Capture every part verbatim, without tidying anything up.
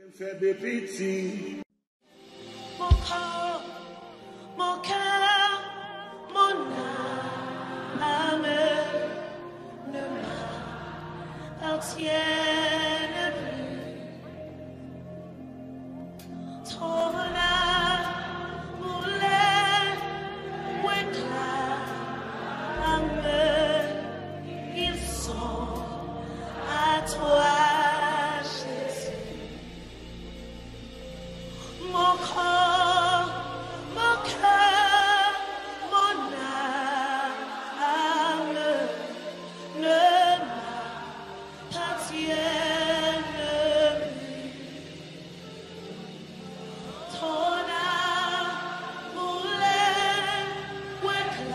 Fais des petits. Mon corps, mon cœur, mon âme ne m'appartiennent plus. Ton amour lève ou éclame, ils sont à toi. Mon corps, mon cœur, mon âme ne m'appartiennent plus. Ton amour lève ou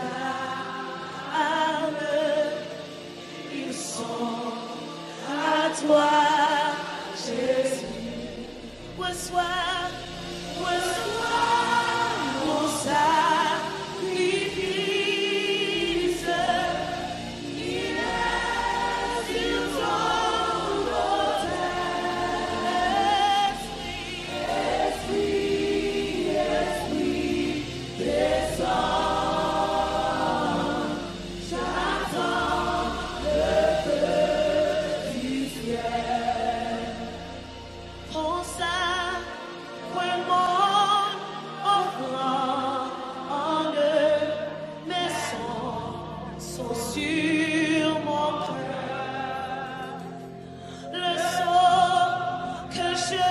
éclame, ils sont à toi, Jésus. Reçois. Mon sacrifice, il est sur ton autel. Esprit, Esprit, Esprit, descends. J'attends le feu du ciel. Prends ça, moi. Sur mon cœur, le sort que je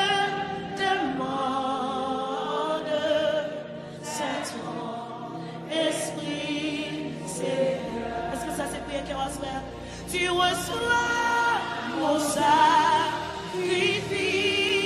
demande, c'est ton esprit, Seigneur. Est-ce que ça c'est prière qui reçoit? Tu reçois mon sacrifice.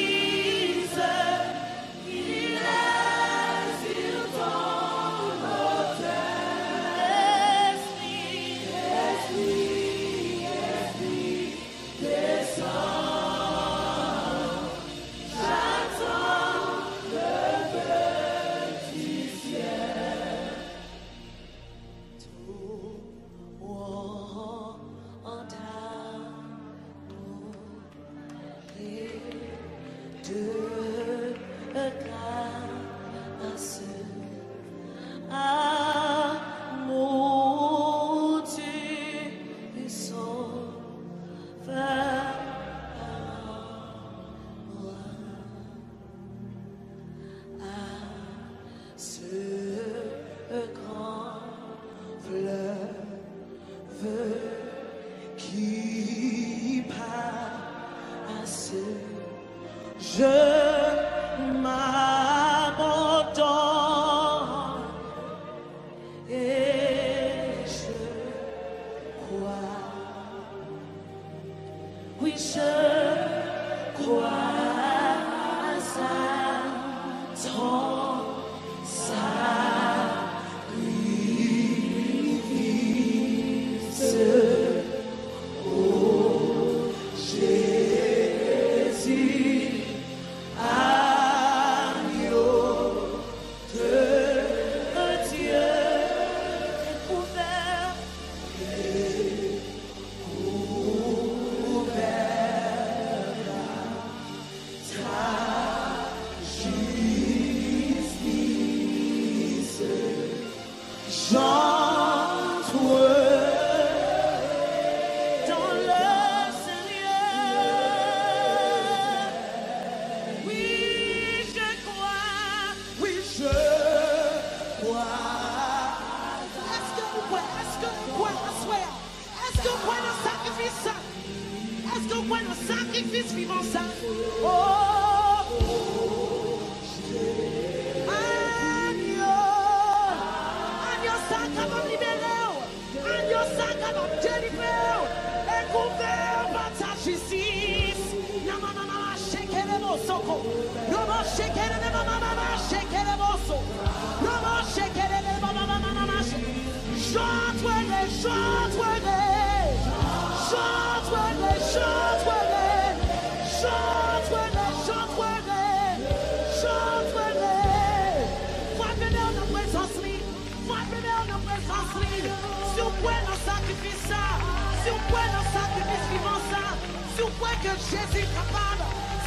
Je m'abandonne et je crois, oui je crois à ça, ton sacrifice. Oh Jésus, est-ce qu'on voit le sacrifice vivant ça? Oh, agneau, agneau sacrement libéré, agneau sacrement délivré, et couvert par ta justice. Namamama shekere mosoko, nomo shekere namamama shekere moso, nomo shekere namamama shekere. Chante-les, chante-les, chante-les, chante-les, chante-les, chante-les, chante-les. Frappez-les en présence libre, frappez-les en présence libre. Si vous pouvez nous sacrifier ça, si vous pouvez nous sacrifier vivant ça, si vous pouvez que Jésus est capable, si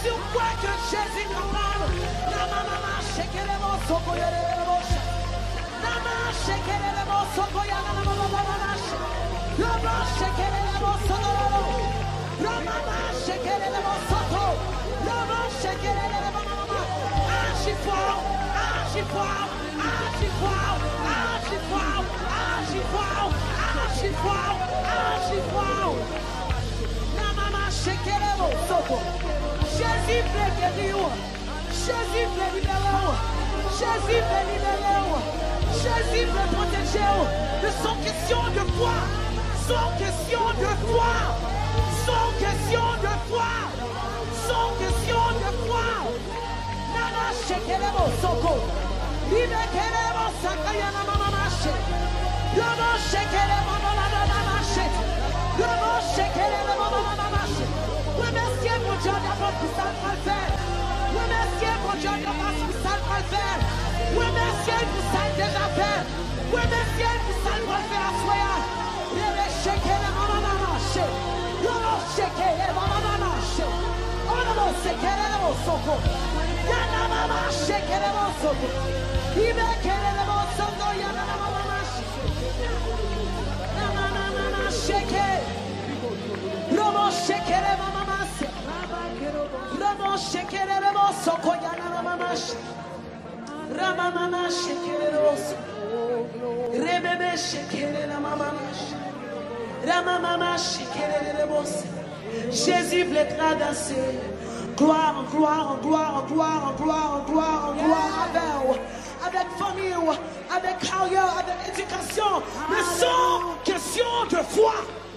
Si on croit que Jésus est capable, la maman shake les mots, soko ya les mots. Nama shake les mots, soko ya la maman. Rama shake les mots, soko. Rama shake les mots, soko. Rama shake les mots. Agis fort, agis fort, agis fort, agis fort, agis fort, agis fort, agis fort. Nama shake les mots, soko. Jésus veut guérir. Jésus veut libérer. Jésus veut libérer. Jésus veut protéger. De son question de foi. Son question de foi. Son question de foi. Son question de foi. Nana shekelebo soko. Ibe kelebo sakayana mama mashe. Yobo shekelebo mama mama mashe. Yobo shekelebo mama mama mashe. Remerciez mon Dieu d'avoir tout ça à faire. Remerciez mon Dieu d'avoir tout ça à faire. Remerciez pour ça déjà fait. Remerciez pour ça le faire à soi. Yobo shekelebo mama mama mashe. Yobo shekelebo mama mama mashe. Yobo shekelebo soko. Yana mama shekelebo soko. Ibe kelebo soko yana mama mama mashe. Yana mama shekelebo. Robo shekere mama mase. Robo shekere robo soko yana mama mash. Rama mama shekere robo. Rebebe shekere la mama mash. Rama mama shekere robo. Jésus voulait traverser. Gloire en gloire en gloire en gloire en gloire en gloire en gloire avec avec famille, avec carrière, avec éducation, mais sans question de foi.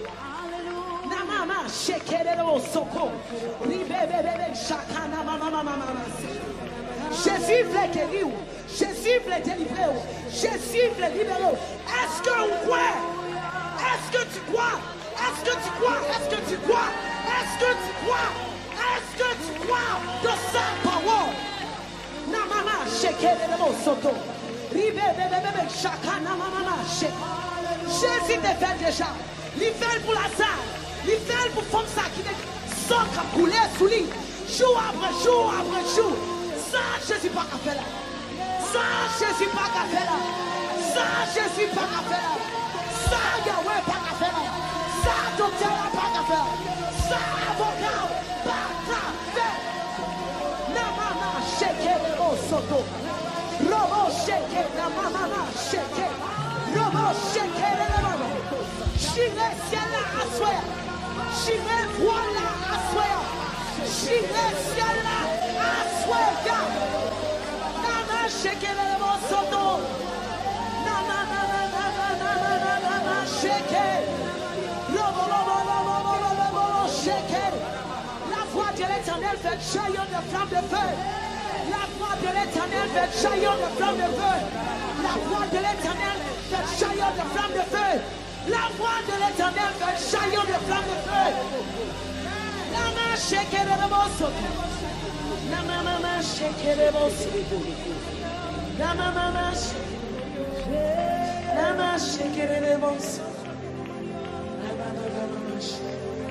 Mama shekelebo soko. Ribebebebe shakana mama mama mama. Jésus voulait guérir. Jésus voulait délivrer. Jésus voulait libérer. Est-ce que vous croyez? Est-ce que tu crois? Est-ce que tu crois? Est-ce que tu crois? Est-ce que tu crois? Est-ce que tu crois de sa parole? Na mama shekelebo soko. Ribebebebe shakana mama mama. Jésus te fait déjà. Il fait pour la salle. Il fait pour femme ça qui est sans couler sous lui. Jour après jour après jour. Ça, Jésus pas qu'à faire là. Ça, Jésus pas qu'à faire là. Ça, Jésus pas qu'à faire là. Ça, Yahweh pas qu'à faire là. Ça, docteur pas qu'à faire. Ça, avocat pas qu'à faire. Na mama shake le soto. Robo shake na mama shake. Robo shake le mama. Chile ciel à soi. Chile voilà à soi. Chile ciel à soi. Nana shake le soto. Nana nana nana nana nana shake. Robo robo robo robo robo shake. La voix de l'Éternel fait jaillir de flammes de feu. La voix de l'Éternel fait jaillir de flammes de feu. La voix de l'Éternel fait jaillir de flammes de feu. La voix de l'Éternel fait jaillir de flammes de feu. La main shake de bosso. La maman shake de bosso. La maman shake. La main shake de bosso. La maman shake.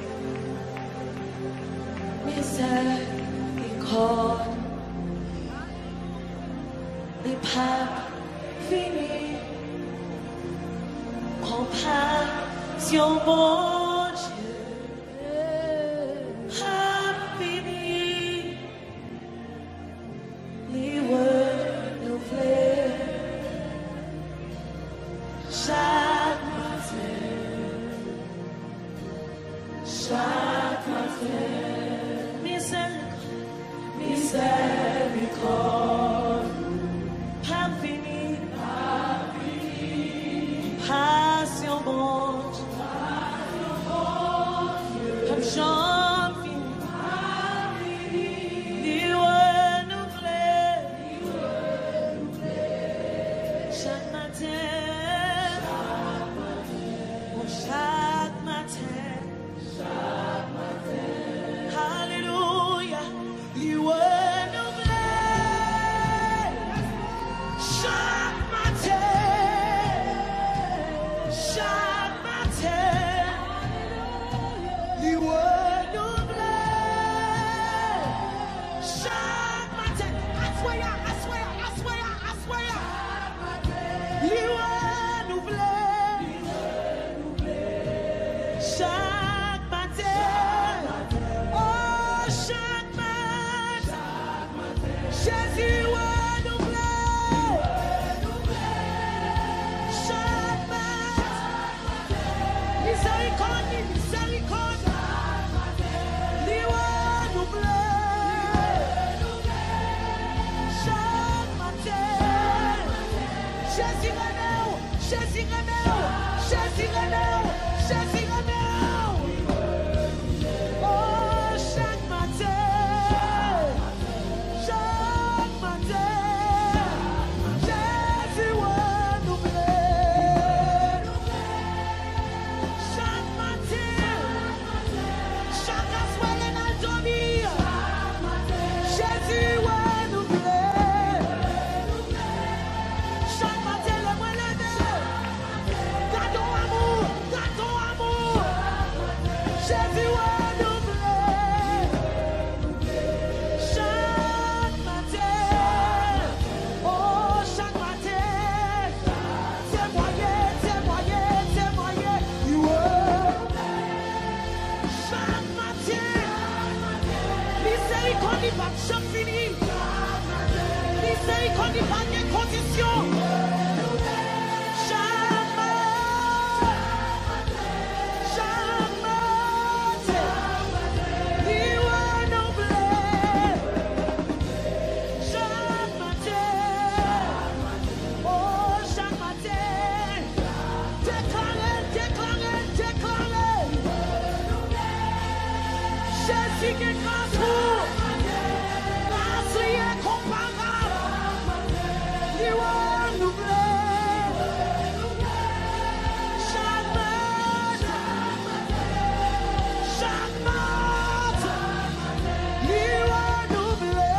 Miséricorde n'est pas finie. Compassion, mon Dieu, a fini. Les words nous plaisent. Chaque matin, chaque matin, miséricorde, miséricorde, pas fini, pas fini. Passion, bon Dieu, chaque matin, assoya, assoya, assoya, assoya. Lui renouvelé. Chaque matin, oh chaque matin, Jésus renouvelé. Chaque matin, miséricorde, miséricorde, lui renouvelé. Chaque matin, Jésus renouvelé, Jésus renouvelé, Jésus renouvelé, Jésus renouvelé. Oh, chaque matin, chaque matin, Jésus renouvelé. Chaque matin, chaque soirée dans le dormir, Jésus renouvelé. Chaque matin, le moins levé, gardons amour, gardons amour, Jésus renouvelé. Chaque matin, oh chaque matin, témoigner, témoigner, témoigner, chaque matin, miséricorde pas de jamais fini, miséricorde pas de condition. Chaque matin, chaque matin, lui renouvelé. Chaque matin, oh chaque matin, déclarer, déclarer, déclarer. Jésus qui est grâce pour, grâce est incomparable, lui renouvelé. Chaque matin, chaque matin, lui renouvelé.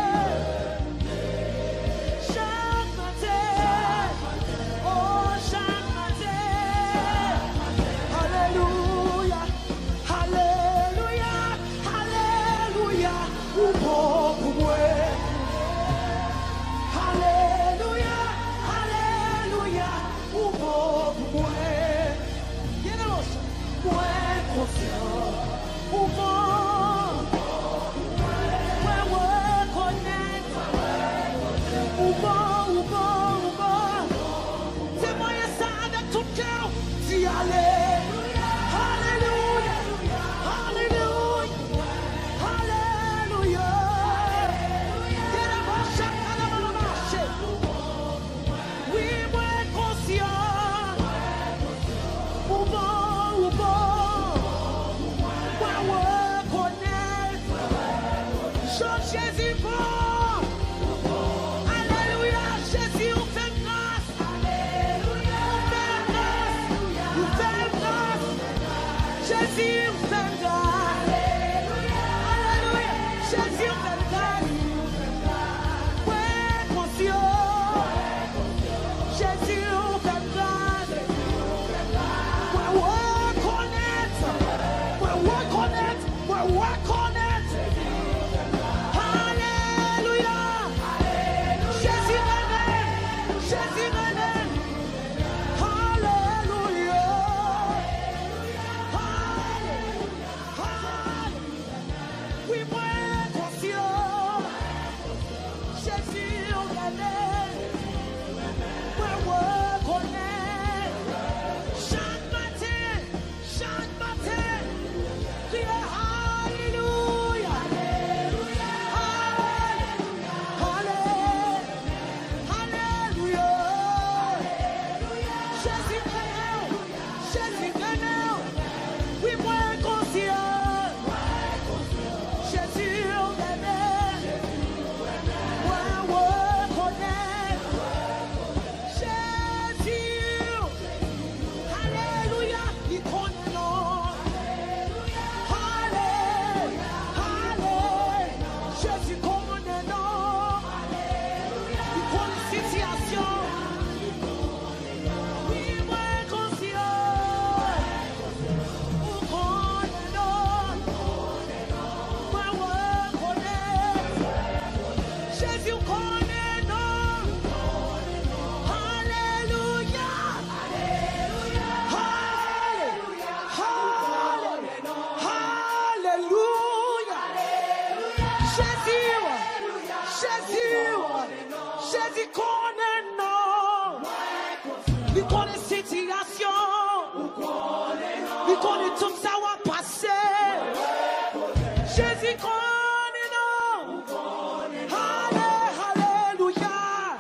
Chaque matin, oh chaque matin, alléluia, alléluia, alléluia, ou bon pour moi. Alléluia, alléluia, ou bon pour moi. Bien de l'os, moi confiant, ou bon, moi reconnaître, ou bon, ou bon, ou bon. Témoignez ça avec tout cœur, dis alléluia, alléluia, alléluia, alléluia. Bien de l'os, chacun de mon marché. Oui, moi conscient, ou bon, ou bon, moi reconnaître, Jean Jésus bon, alléluia, Jésus vous fait grâce, alléluia, vous fait grâce, vous fait grâce, Jésus vous fait grâce, alléluia, alléluia, Jésus vous fait grâce, ouais, conscient, Jésus vous fait grâce, ouais, reconnaître, ouais, reconnaître, ouais, reconnaître, alléluia, Jésus m'aime, Jésus m'aime, alléluia, alléluia, oui, moi conscient, Jésus, Jésus, Jésus connaît non. Il connaît situation. Il connaît tout ça va passer. Jésus connaît non. Alléluia.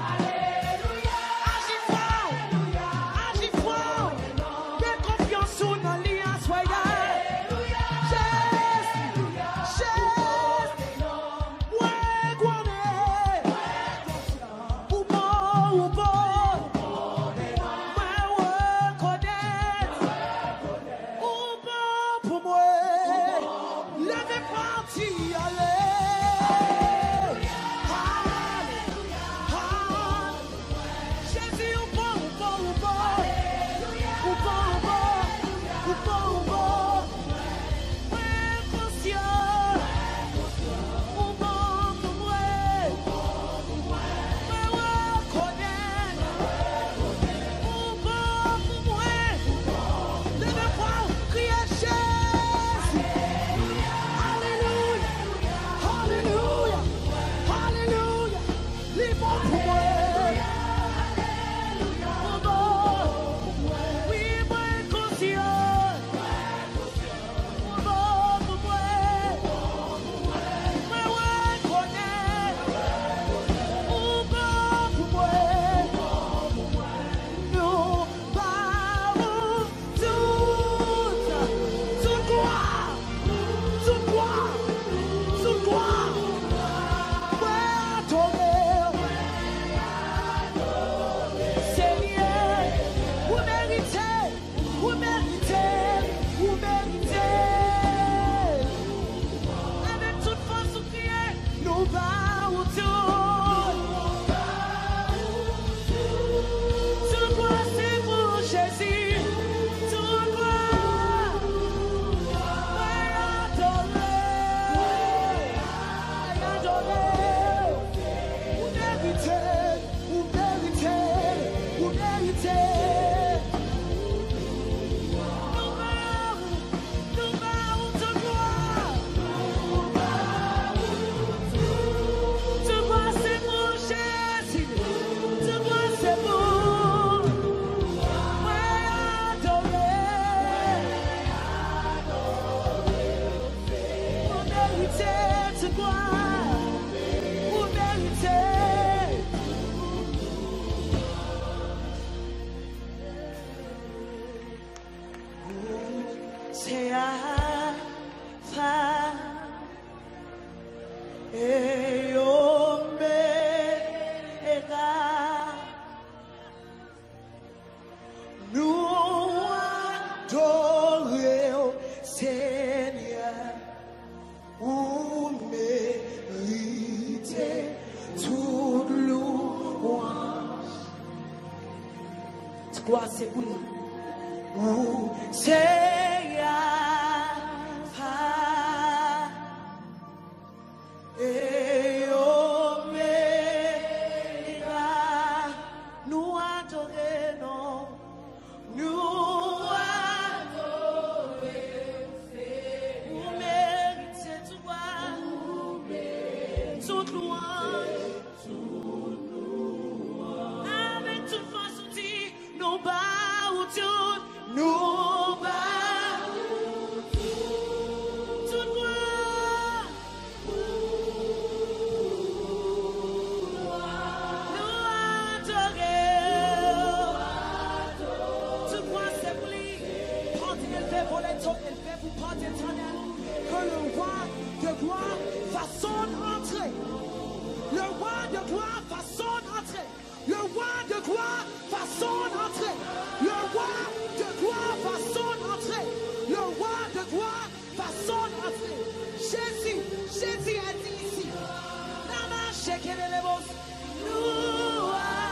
Agis fort. Agis fort. Mets confiance sous l'alliance royale. Jésus. Jésus. Ouais, connaît. Ou bon, ou bon. Ouais, ouais, connaît. Ou bon pour moi. Levez parti, allez. Jésus, ou bon, ou bon, ou bon. Ou bon, ou bon. Ou bon, ou bon. Ouais, conscient. Ou bon pour moi. Ouais, ouais, connaît. Ou bon pour moi. Levez-moi, criez Jésus. Alléluia, Alléluia, Alléluia. Les bons pour moi. Oh bon, oui, moi conscient. Oh bon pour moi. Ouais, ouais, connaît. Oh bon pour moi. Nous parlons toute, toute gloire, toute gloire, toute gloire. Ouais, adorer. Seigneur, vous méritez, vous méritez, vous méritez. Avec toute force ou prier, nous parlons tout. Tout gloire, c'est pour Jésus. Tout gloire. Ouais, adorer. Adorer. Vous méritez, vous méritez, vous méritez. Nous parlons, nous parlons de gloire. Tout gloire, c'est pour Jésus. Tout gloire, c'est pour. Ouais, adorer. Vous méritez de gloire. Vous méritez. C'est Alpha et Omega. Nous adorons Seigneur. Vous méritez toute louange. C'est quoi, c'est pour nous? Vous, c'est Alpha et Omega. Nous adorons, nous adorons. Vous méritez tout gloire, toute louange. Avec toute force outil, nous battons tout, nous battons toute gloire. Nous adorons. Toute gloire c'est pour lui. Portez élevé pour les taux, élevé pour porter éternel. Que le roi de gloire fasse son entrée. Le roi de gloire fasse son entrée. Le roi de gloire fasse son entrée. Le roi de gloire fasse son entrée. Le roi de gloire fasse son entrée. Jésus, Jésus a dit ici. Nama shekelelebos. Nous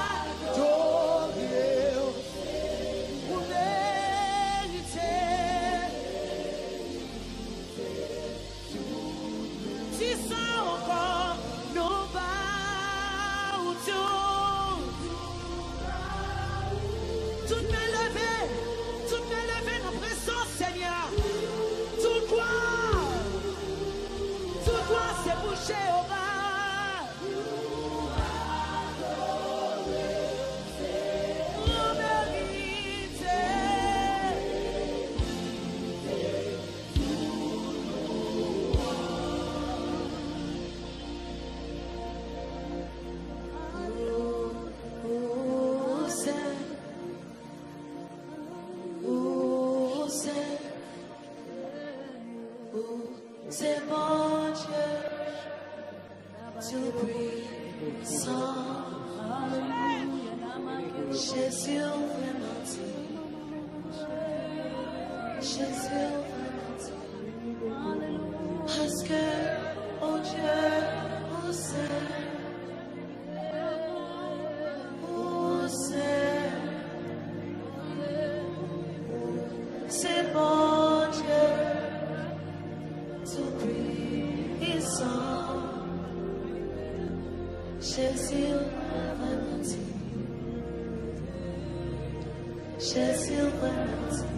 adorons. Vous méritez. Si ça encore, nous battons tout. Toutes mes levées, toutes mes levées dans présence, Seigneur. C'est bon Dieu, tout puissant. Jésus vraiment dit, Jésus vraiment dit, parce que, oh Dieu, oh c'est, oh c'est, c'est bon Dieu. Jésus vraiment dit, Jésus vraiment dit.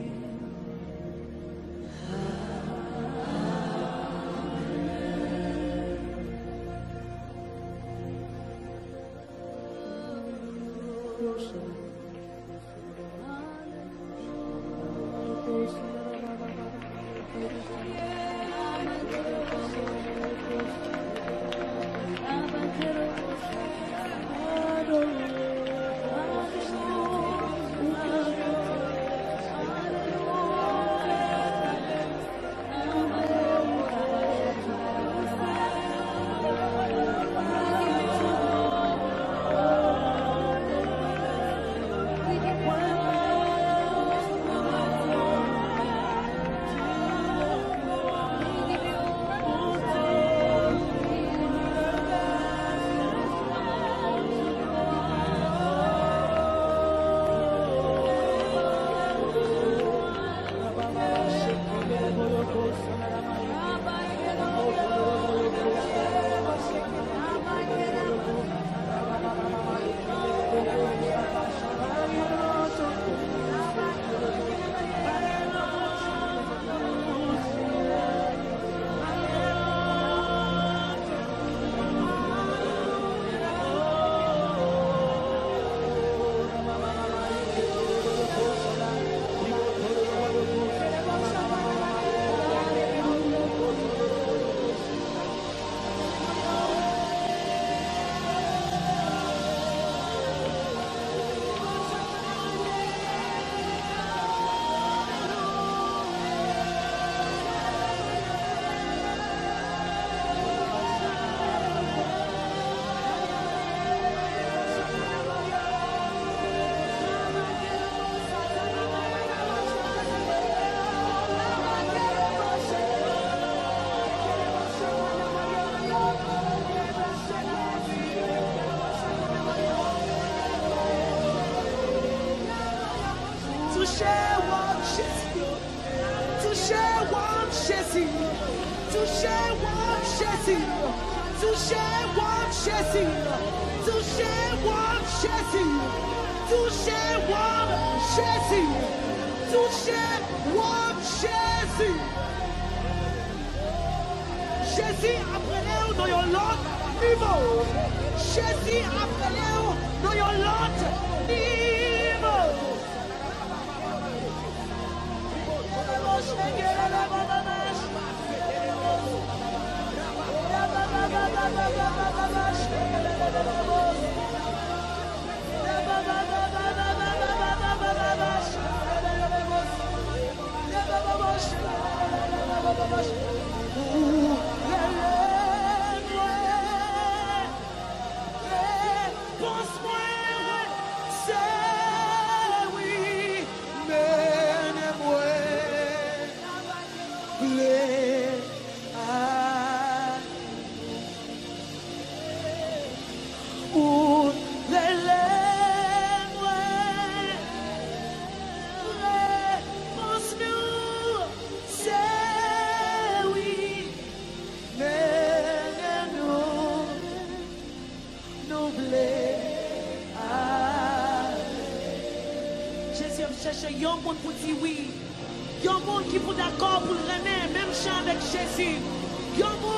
Cherche un monde pour dire oui. Un monde qui est d'accord pour le remettre, même chant avec Jésus. Un monde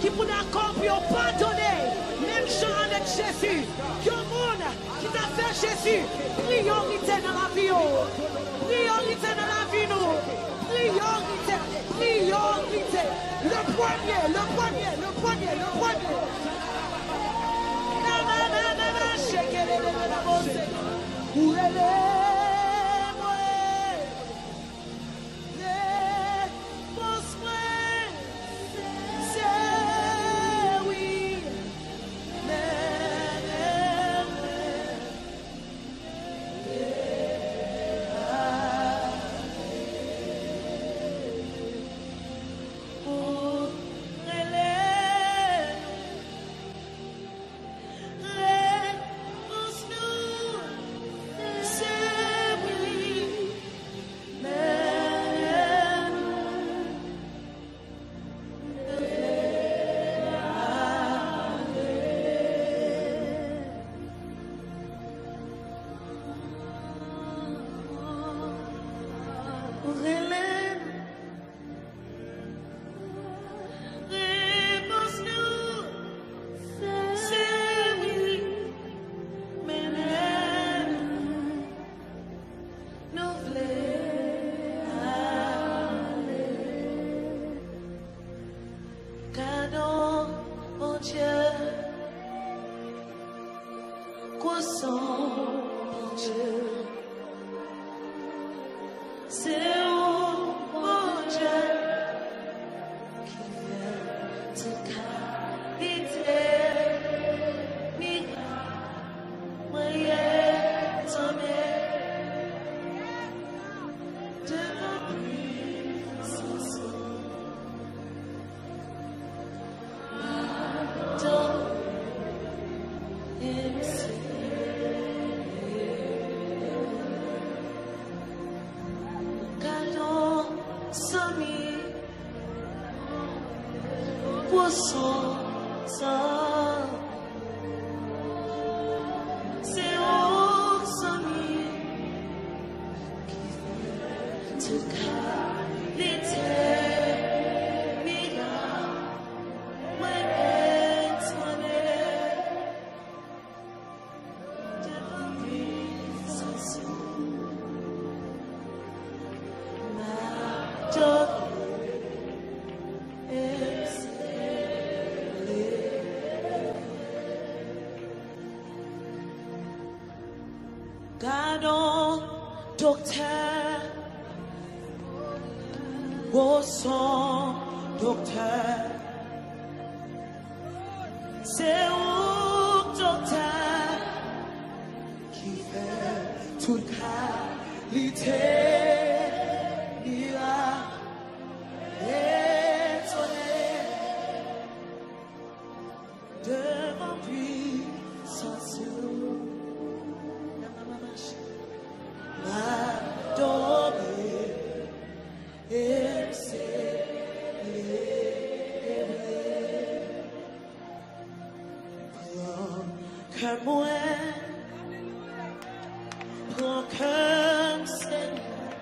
qui pour d'accord pour pardonner, même gens avec Jésus. Il y a un monde qui t'a fait Jésus, priorité dans la vie. Priorité dans la vie, nous. Priorité, priorité. Le premier, le premier, le premier, le premier. Na na na na na, shake it, où elle est, moi, les besoins, c'est oui, Gardons, docteur, au son, docteur, c'est où, docteur, qui fait toute qualité, il a étonné devant puissance. M'adorer et célébrer. Prends que moi, prends comme Seigneur.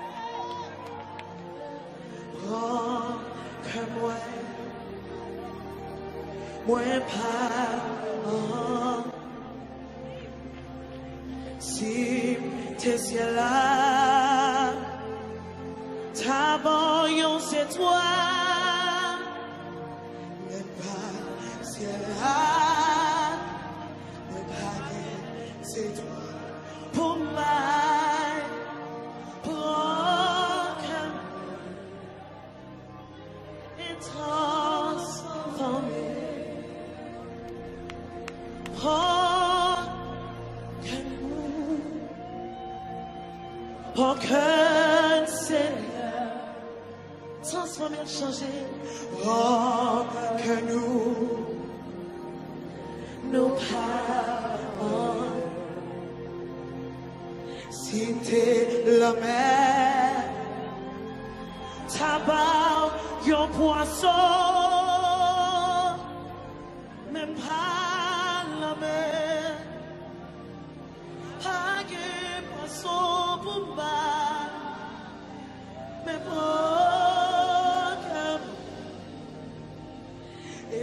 Prends que moi, moi pas. Si t'es ciel là, ta voyance c'est toi, mais pas ciel là, mais pas c'est toi. Pour moi, broken et transformé. Aucun Seigneur, transformer, changer. Oh, que nous, nos parents, si t'es la mer, tabac, yon poisson, même pas la mer, pas que poisson pour moi, mais pour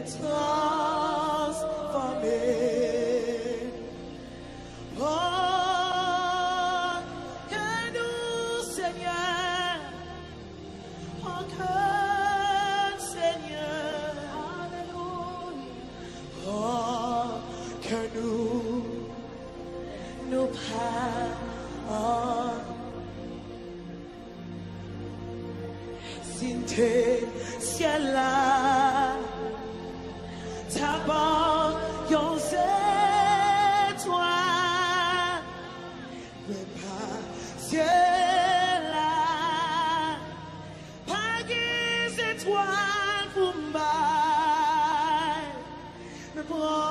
que nous nous parlons. Sinté ciel là, tabac yon étoile, mais pas ciel là, pas des étoiles pour m'bailler, mais pour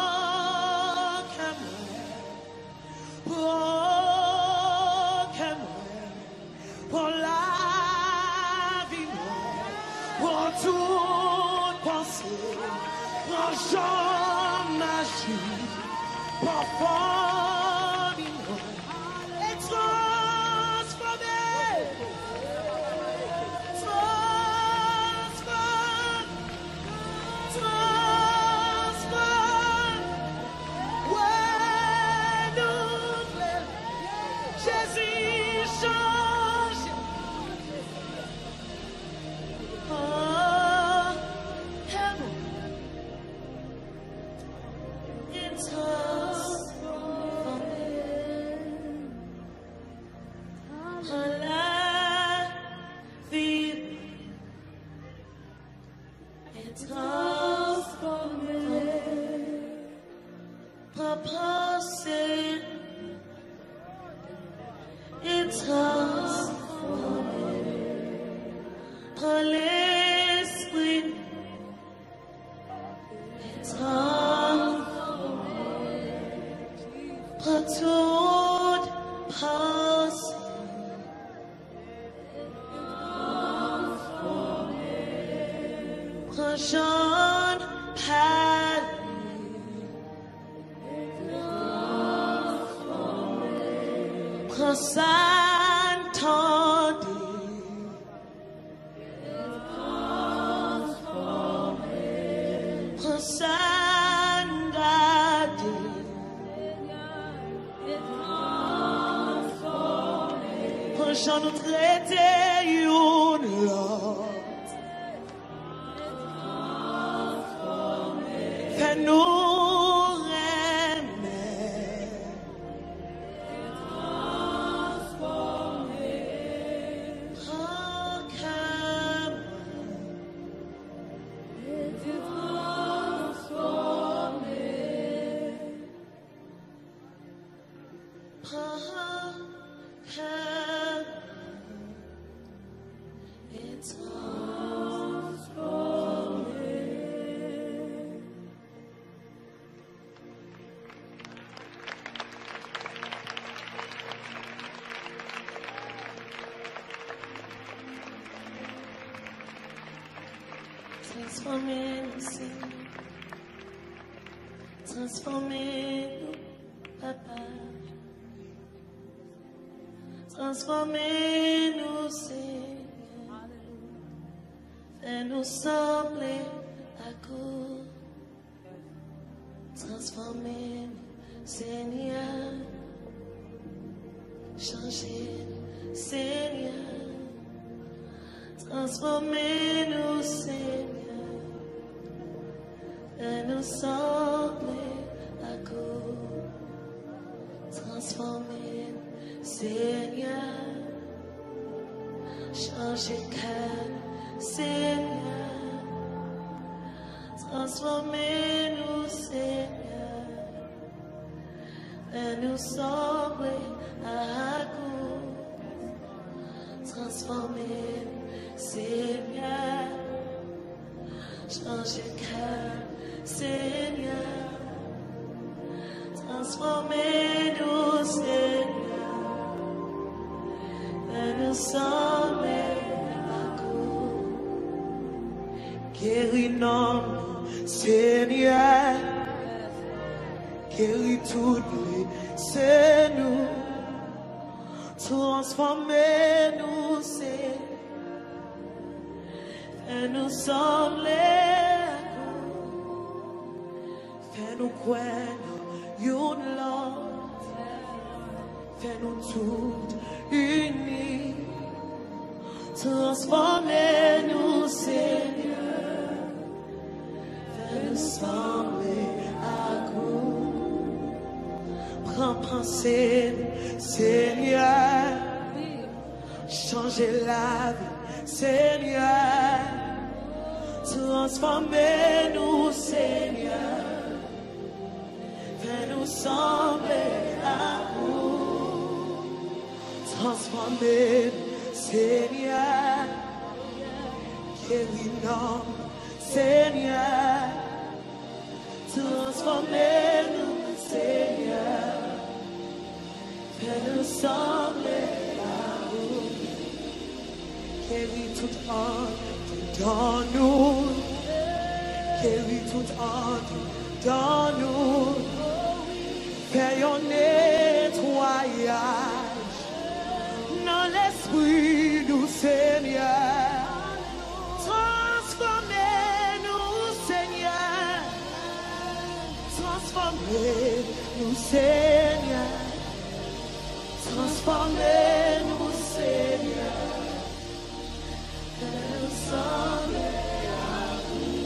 Jean magie, parfois et transformé, transforme, transforme, ouais, nous, Jésus change. Oh. Jean had Jean nous traiter une l'autre, fais-nous aimer, oh, comme transformez-nous, Seigneur. Transformez-nous, Papa. Transformez-nous, Seigneur. Fais-nous sembler à coup. Transformez-nous, Seigneur. Changez-nous, Seigneur. Transformez-nous, Seigneur. Fais-nous sembler à coup. Transformez-nous, Seigneur. Changez cœur, Seigneur. Transformez-nous, Seigneur. Fais-nous sembler à coup. Transformez-nous, Seigneur, changez cœur, Seigneur, transformez-nous, Seigneur, fais-nous sembler à coup. Guéris-nous, Seigneur, guéris toutes les nous, transformez-nous, Seigneur. Fais-nous sembler à vous. Fais-nous connaître une l'autre. Fais-nous toutes unis. Transformez-nous, Seigneur. Fais-nous sembler à vous. pensée, Seigneur. Changer la vie, Seigneur. Transformez-nous, Seigneur. Fais-nous sembler à vous. Transformez-nous, Seigneur. Guéris-nous, Seigneur. Transformez-nous, Seigneur. Fais-nous sembler à vous. Guéris tout en dans nous. Guéris tout en dans nous. Fais un nettoyage dans l'esprit, nous, Seigneur. Transformez-nous, Seigneur. Transformez-nous, Seigneur. Transformez-nous, Seigneur. Fais-nous sembler à vous.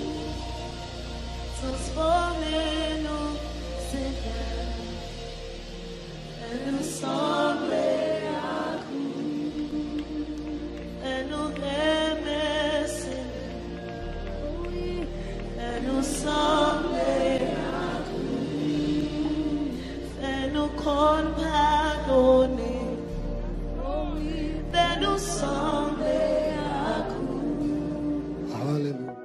Transformez-nous, Seigneur. Fais-nous sembler à vous. Fais-nous aimer, Seigneur. Fais-nous sembler à vous. Fais-nous pardonner. Fais-nous sembler à vous. Hallelujah.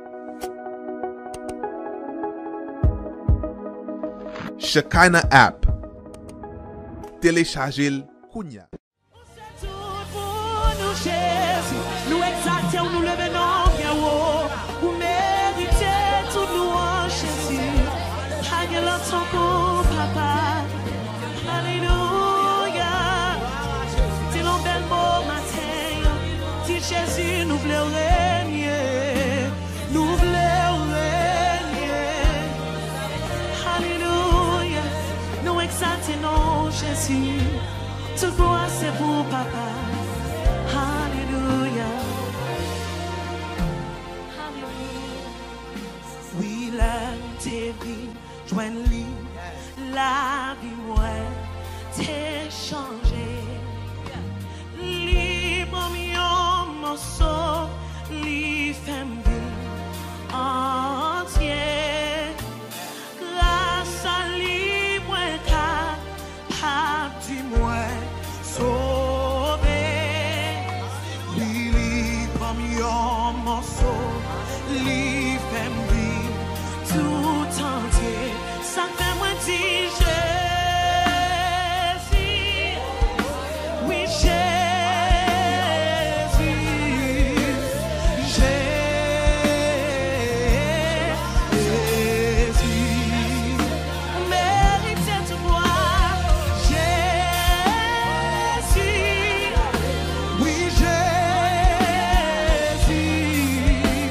Shekinah app. Téléchargez-le Kounia. C'est tout pour nous, Jésus. Nous exaltons, nous levons bien haut. Vous méritez tout louange, Jésus. Agile ton coup, papa. Alléluia. Dis l'on bel mot matin. Dis Jésus, nous voulons régner. Nous voulons régner. Alléluia. Nous exaltons Jésus. Toute gloire c'est pour papa. Alléluia. Alléluia. Oui, la t'es vie, joins-lui. La vie, ouais, t'es changé. Libre, mon morceau, li femme vie entier. Grâce à lui, moi, capable du moins sauvé. Libre, mon morceau, li femme vie tout entier. Ça fait moi dire Jésus, oui Jésus, Jésus, mérite toute gloire, Jésus, oui Jésus,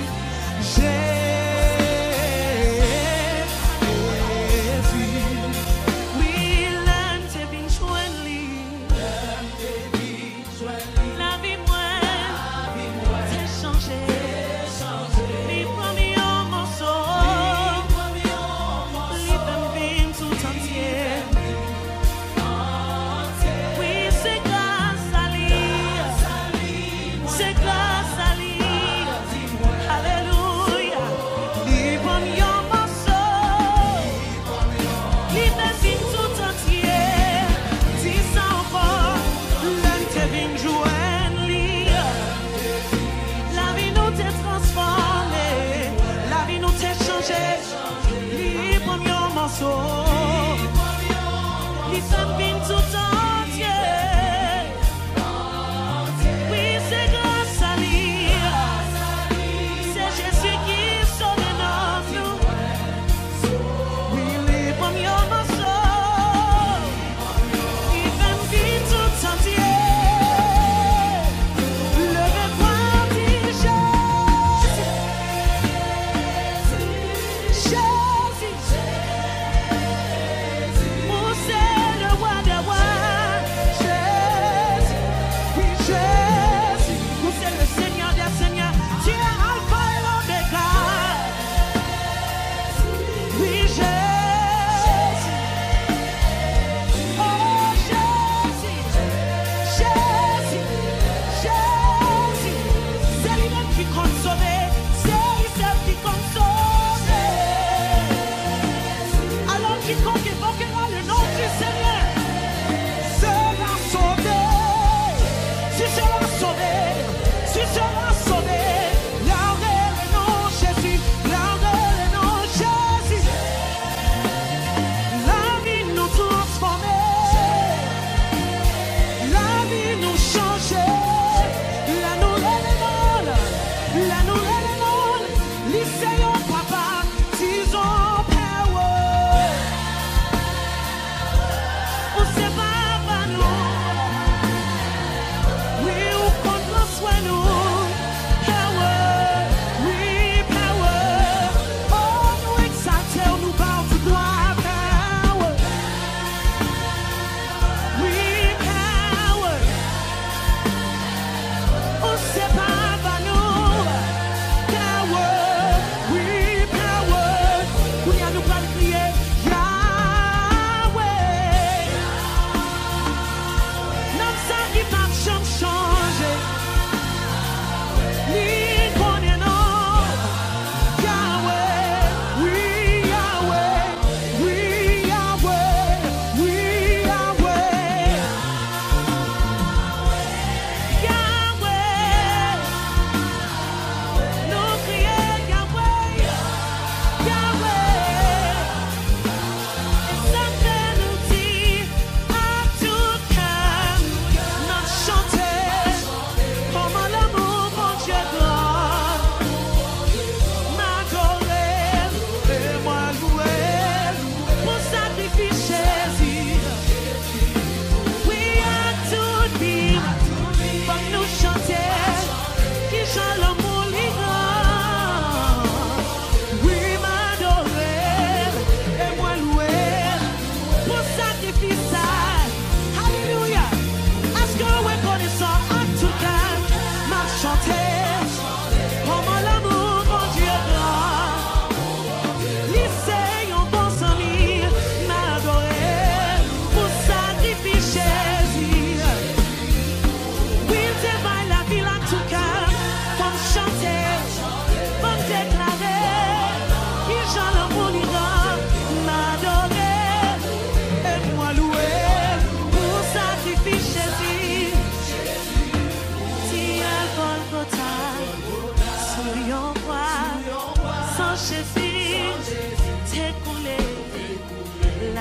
Jésus,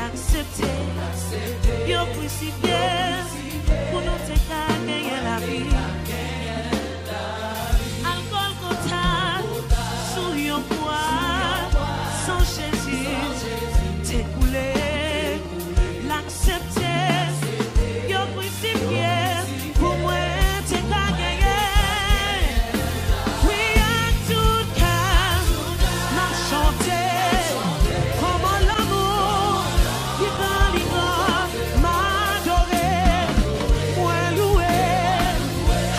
l'accepter. Yo principe pour nous te gagner la vie. Alcool contact sous yon poids sans Jésus t'écouler. L'accepter. Yo principe pour moi te gagner. Oui à tout cas la chanter. Comment l'amour qui dans l'ignorance m'adorer. Moi louer.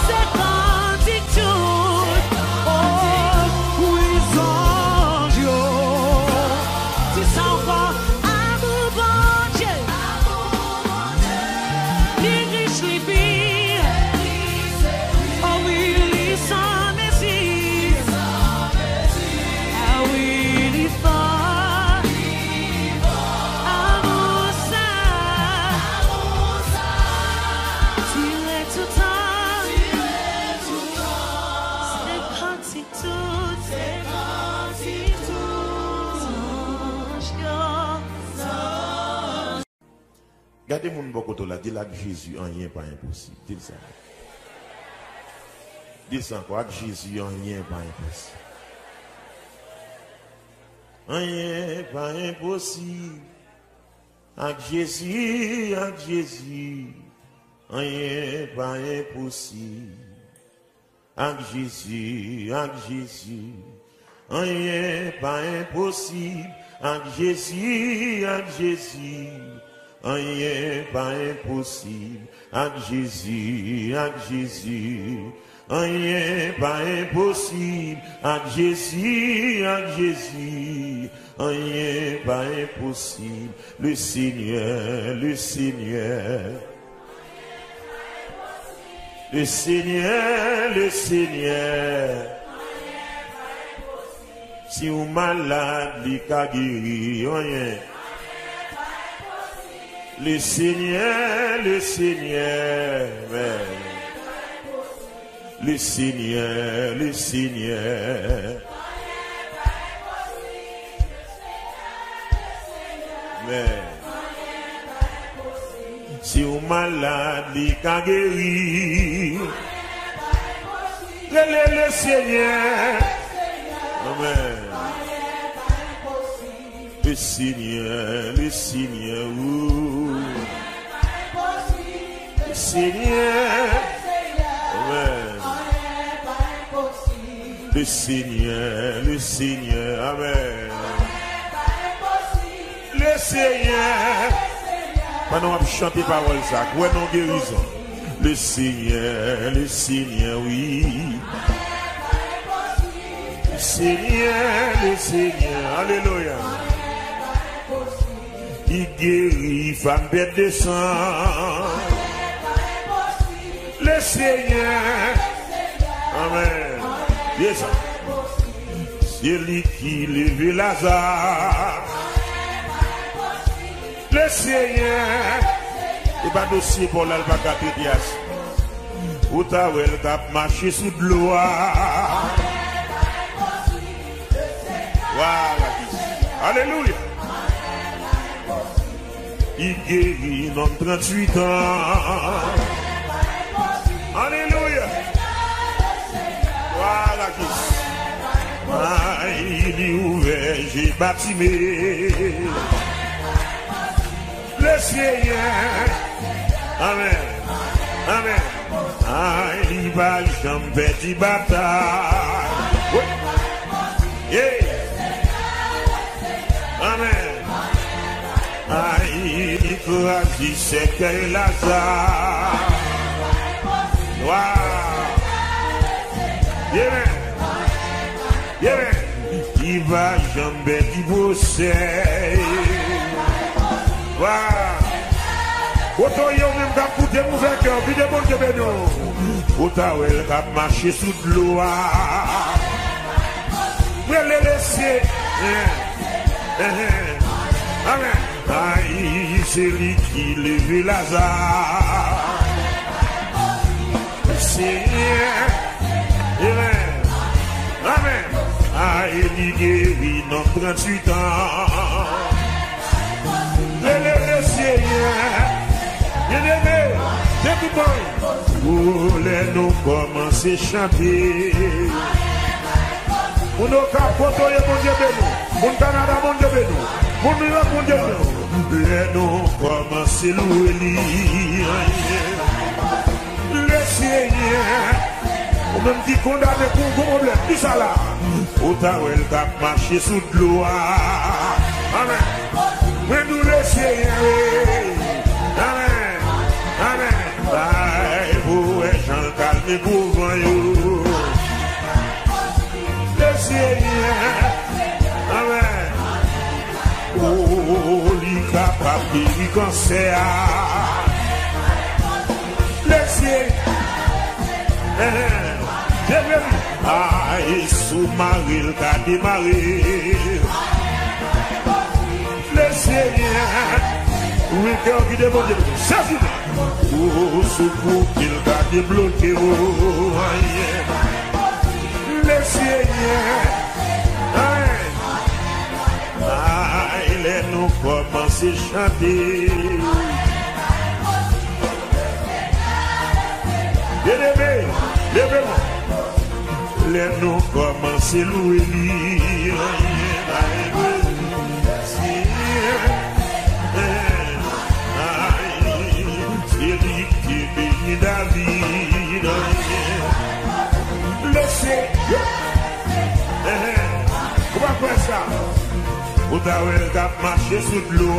c'est cantique tout. Oh, oui, ange. C'est ça encore. Amour bon Dieu. Les riches, les filles. Oh oui, les sans messie. Ah oui, les forts. Amour ça. Tirer tout temps. C'est cantique tout. C'est cantique tout. Ange. Gardez mon beaucoup là, dis là que Jésus, rien pas impossible. Dis ça. Dis ça encore, avec Jésus, rien pas impossible. Rien pas impossible. Avec Jésus, avec Jésus, rien pas impossible. Avec Jésus, avec Jésus, rien pas impossible. Avec Jésus, avec Jésus, rien pas impossible. Avec Jésus, avec Jésus, rien pas impossible. Avec Jésus, avec Jésus, rien pas impossible. Le Seigneur, le Seigneur. Le Seigneur, le Seigneur. Si vous malade, il a guéri, rien. Le Seigneur, le Seigneur, Amen. Le Seigneur, le Seigneur. Amen. Si vous malade, il a guéri. Le, le, le Seigneur. Amen. Le Seigneur, le Seigneur, ouh. Le Seigneur, Amen. Le Seigneur, le Seigneur, Amen. Le Seigneur, maintenant on va chanter parole ça, ouais non guérison. Le Seigneur, le Seigneur, oui. Le Seigneur, le Seigneur, alléluia. Il guérit, femme bête de sang. Le Seigneur, Amen. Yes. C'est lui qui lève Lazare. Le Seigneur, et pas dossier pour l'albaca pédias. Où t'as vu le cap marché sous de l'eau. Voilà. Alléluia. Il guérit dans trente-huit ans. Alléluia. Voilà qui. Ah, il est ouvert, j'ai bâtimé. Le Seigneur. Amen. Amen. Ah, il va jamais du bataille. Oui. Yeah. Amen. Ah, il choisissait que Lazare. Wow. Yeah. Yeah. Il va jamais divorcer. Wow. Autant il y a même qu'à coûter mon cœur, puis de bon Dieu béni. Autant il a marché sous de l'eau. Vous le laisser. Amen. Aïe, c'est lui qui lève Lazare. Seigneur. Amen. Amen. Aïe, il guérit dans trente-huit ans. Le Seigneur. Bien-aimé, c'est tout bon. Voulez-nous commencer à chanter. Pour nos capotes, mon Dieu béni. Mon Canada, mon Dieu béni. Mon New York, mon Dieu béni. Voulez-nous commencer à louer. Le Seigneur. Ou même qui condamne pour un problème. Dis ça là. Autant elle cap marcher sous de l'eau. Amen. Mais nous le Seigneur. Amen. Amen. Bye, vous êtes Jean calme passer pour vous. Le Seigneur, amen. Oh, il est capable de lui cancer. Le Seigneur, ah, et sous-marie le cas démarré. Le Seigneur, oui, cœur qui demande, ça c'est oh, secours qu'il a débloqué. Oh, le Seigneur, ah, il est nous commencer à chanter. Bien-aimé, levez-moi. Les nous commencer à louer lui. David, laissez, comment faire ça? Vous avez marché sous l'eau.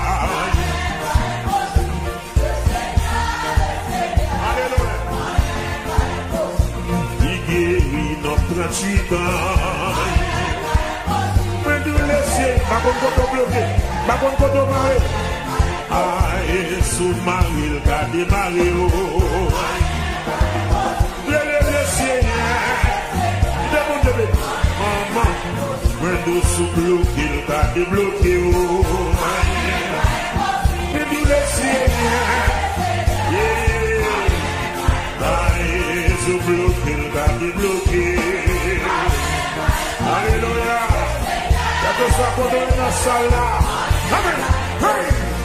Alléluia. Il guérit nos trente-huit ans. Mais nous laissez, pas comme quand on bloqué, pas comme quand on marre. Ah, et sous-marie le cas démarré. Le Seigneur, demandez, maman, mais nous sous-bloqué le cas débloqué. Mais nous le Seigneur, ah, et sous-bloqué le cas débloqué. Alléluia. Il y a que ça qu'on donne dans la salle là. Amen. Hey.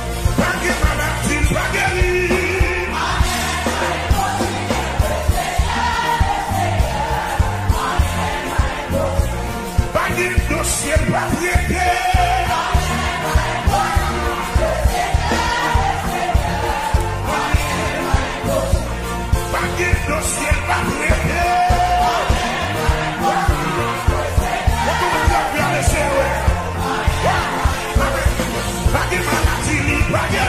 Dossier pas prêté. Paquet dossier pas prêté. Paquet maladie, paquet.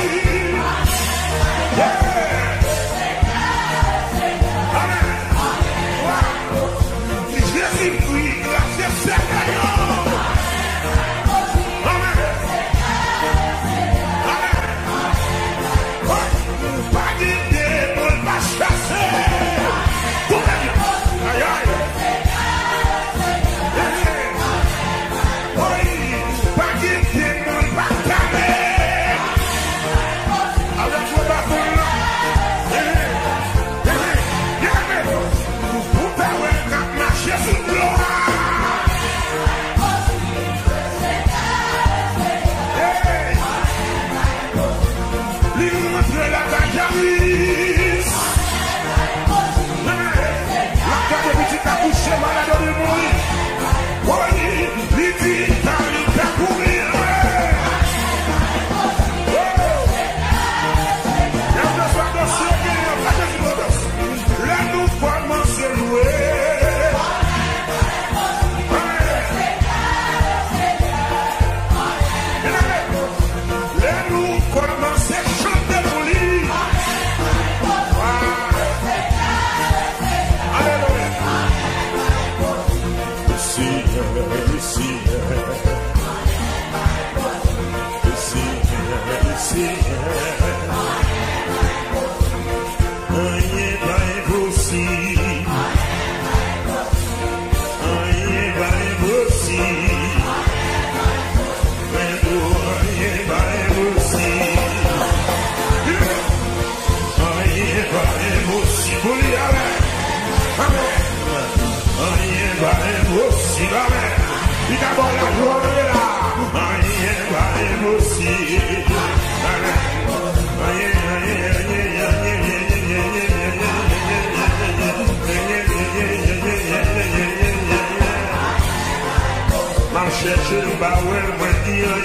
Chercher le baouel, moi dire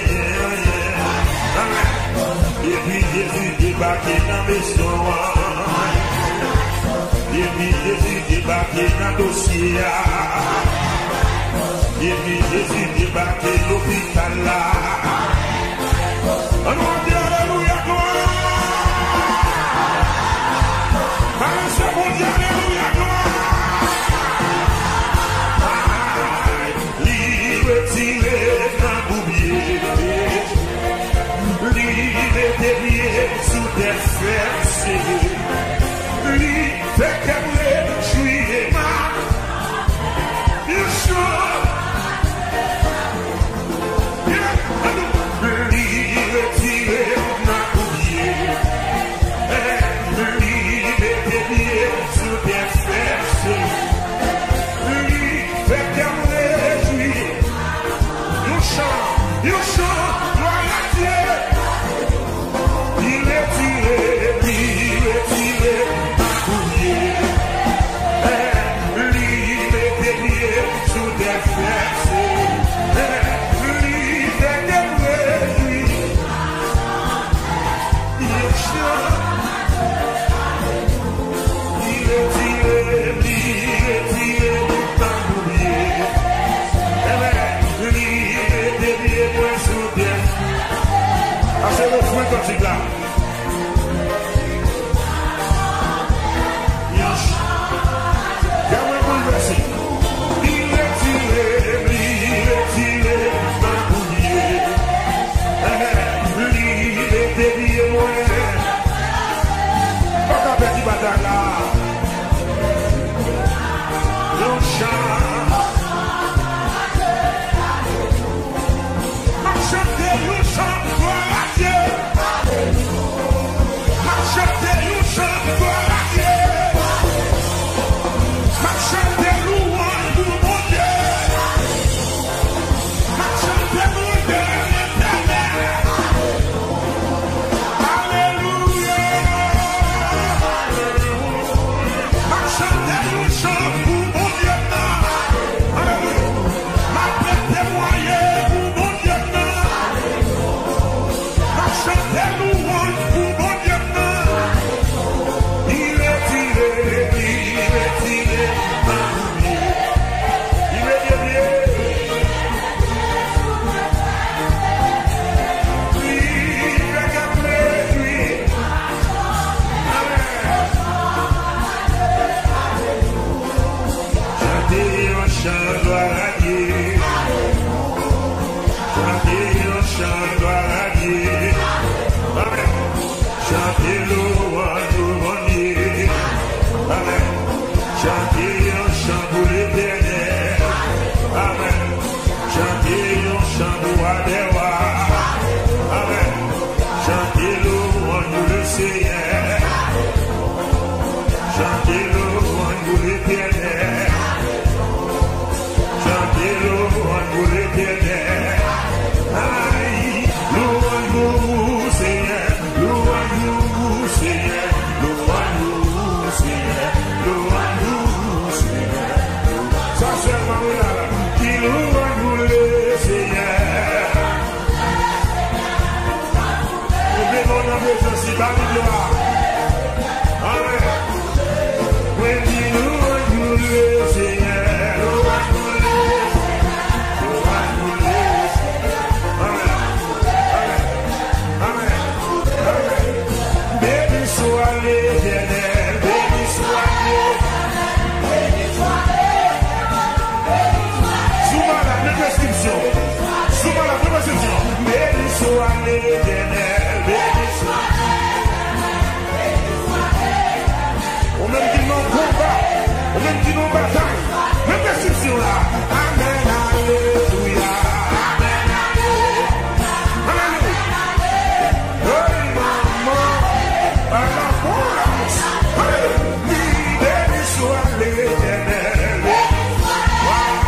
yeah, et puis Jésus débarqué dans mes soins. Et puis Jésus débarqué dans le dossier. Et puis Jésus débarqué dans l'hôpital là. On va dire alléluia, toi. Allez, c'est bon, Dieu, alléluia. fait qu'elle réjouit ma. Yeshua. C'est le fruit comme c'est là.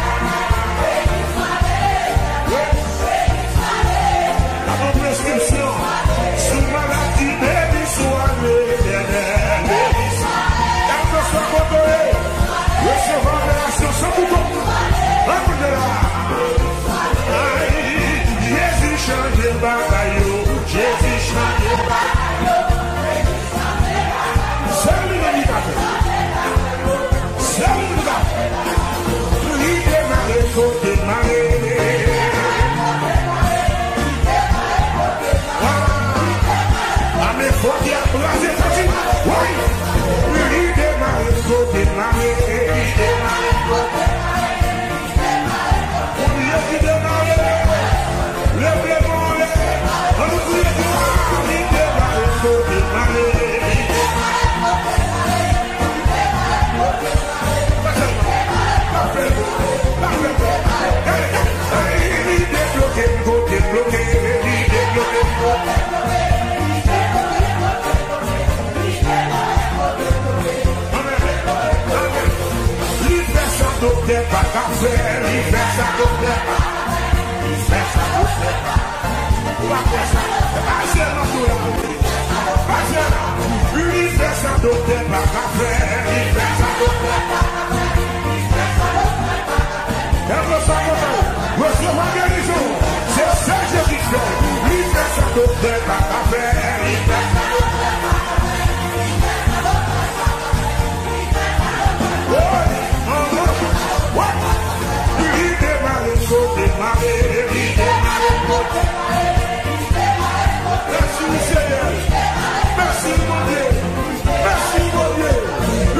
Description. docteur pas qu'à faire, il fait ça docteur pas. Il fait ça docteur pas. Ou va faire ça. Passez dans tout là. Passez là. Il fait ça docteur pas qu'à faire, il fait ça docteur pas. Il fait ça docteur pas. Et vous savez, votre ma guérison, c'est ça Jésus fait. Il fait ça docteur pas qu'à faire, il fait ça docteur pas. Merci Seigneur, merci mon Dieu, merci mon Dieu.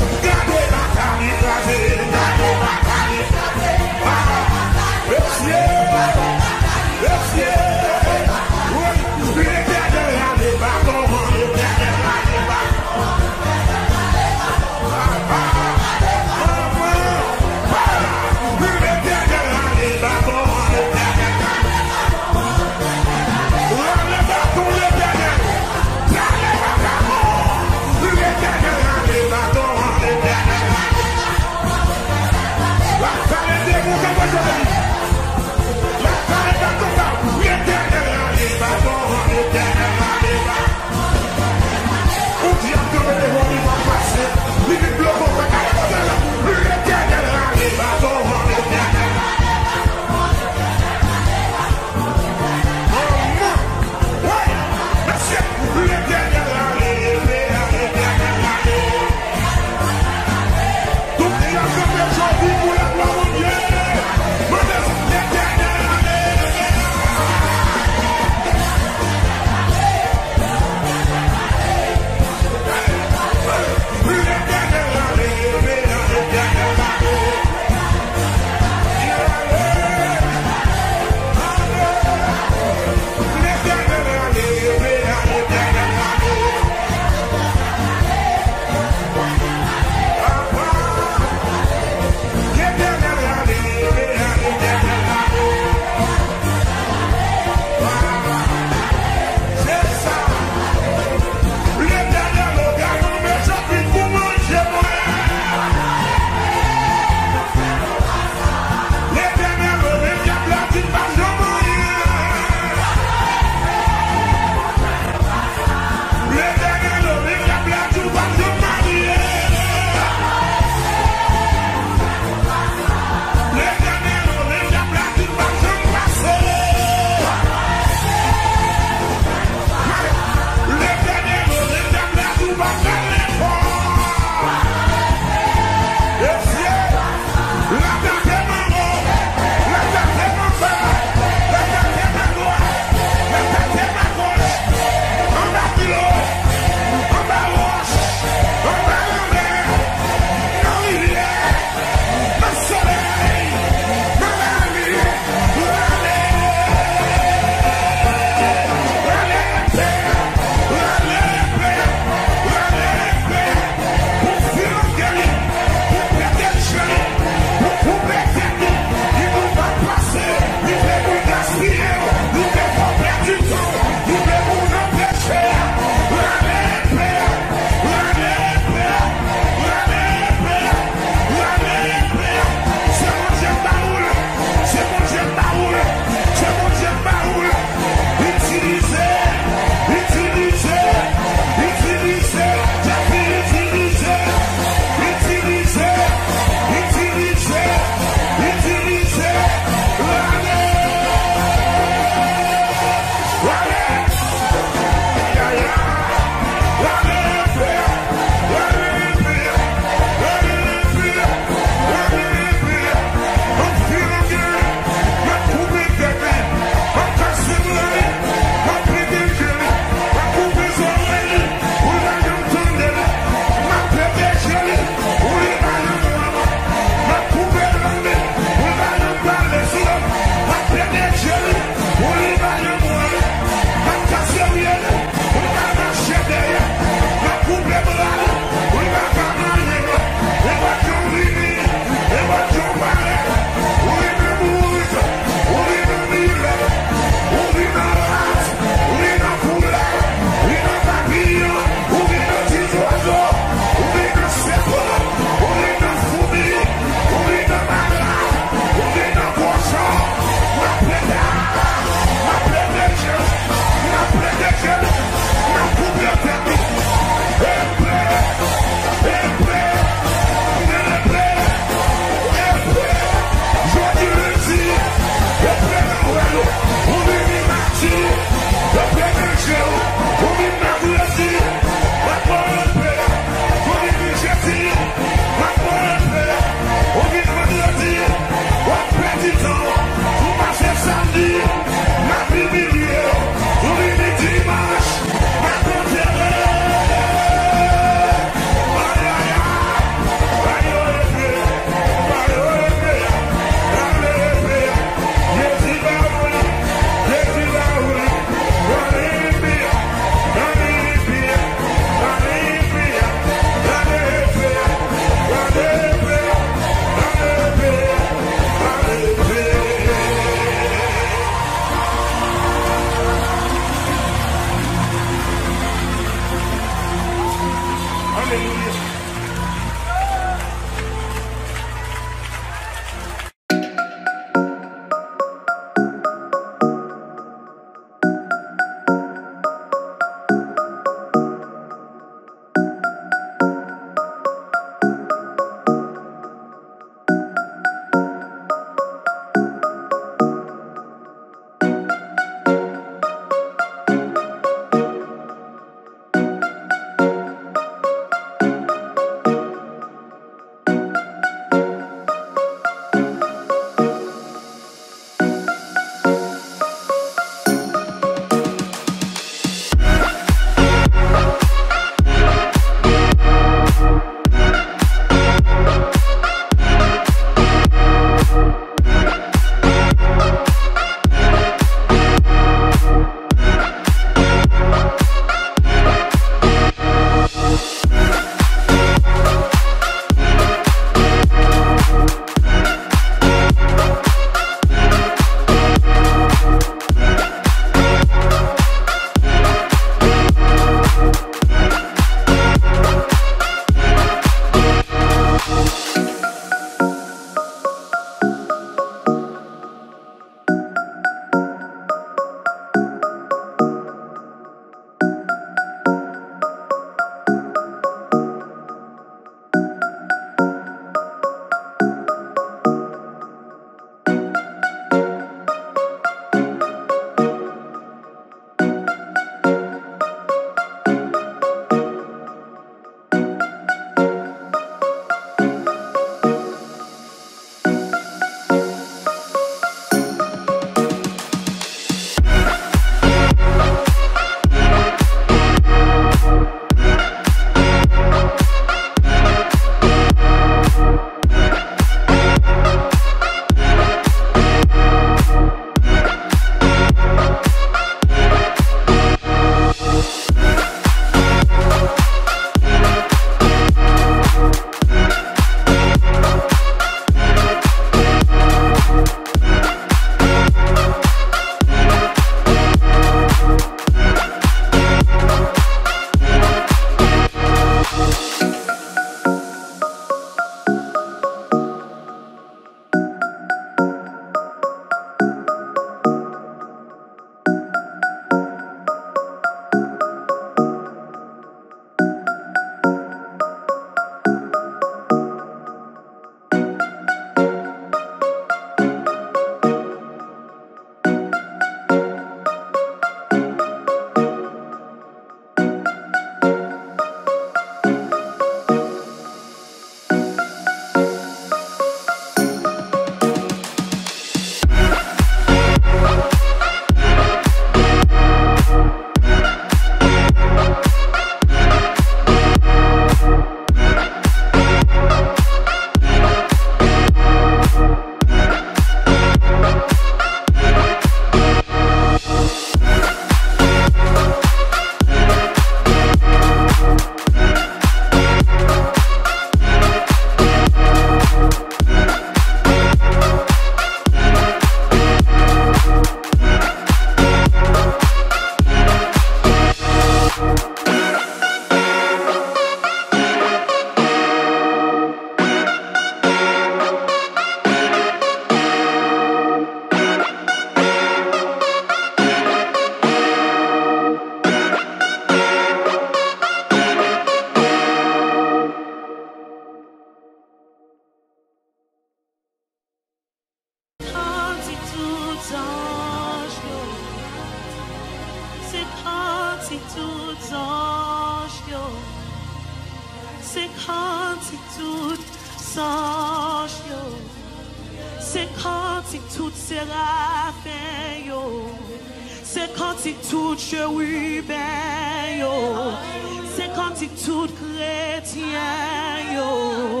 tous anges, yo. C'est cantique tous anges, yo. C'est cantique tout séraphins, yo. C'est cantique tout chérubins, yo. C'est cantique tout chrétien, yo.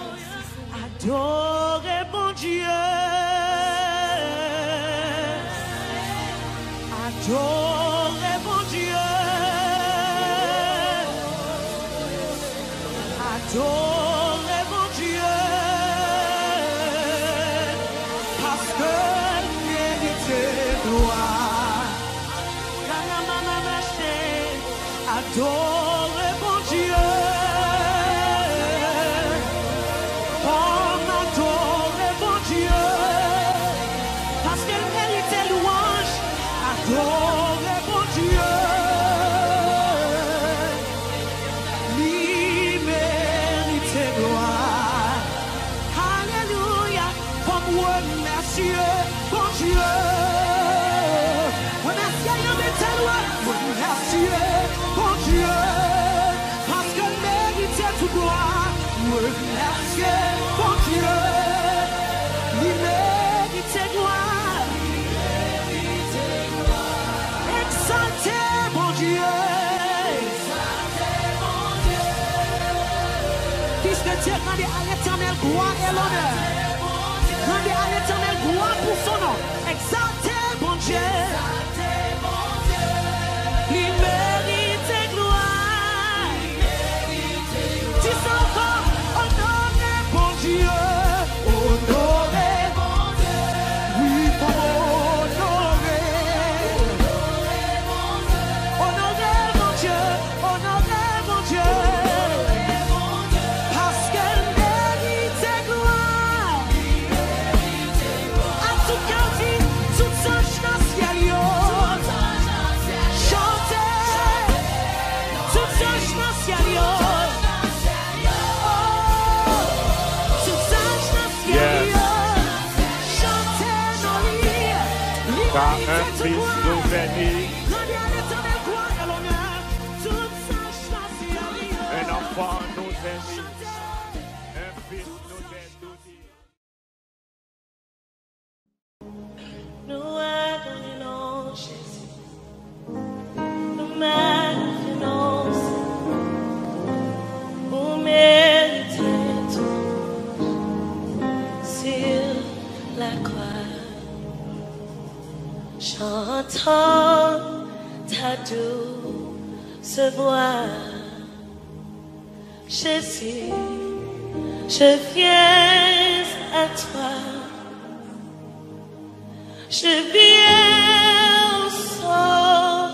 Adorez bon Dieu. Adorez bon Dieu. Adorez mon Dieu, parce que mérite gloire. Adorez mon Dieu, on adore mon Dieu, parce qu'elle mérite louange. Adorez mon Dieu. Remerciez, bon Dieu, remerciez, remerciez, bon Dieu, parce que mérite tout droit. Remerciez, bon Dieu, il mérite gloire. Exaltez, bon Dieu, fils de Dieu, rendez à l'éternel gloire et l'honneur. Rendez à l'éternel gloire pour son nom. Exaltez bon Dieu. Il mérite gloire. Dis ça encore. Honorez bon Dieu. Honorez bon Dieu. Oui, pour honorer. Honorez mon Dieu. Honorez mon Dieu. Parce qu'elle mérite gloire. Car un fils nous bénit, un enfant nous bénit, un fils nous bénit. Nous adorons Jésus, nous magnifions, vous méritez tout sur la croix. J'entends ta douce voix, Jésus, je viens à toi. Je viens au sol,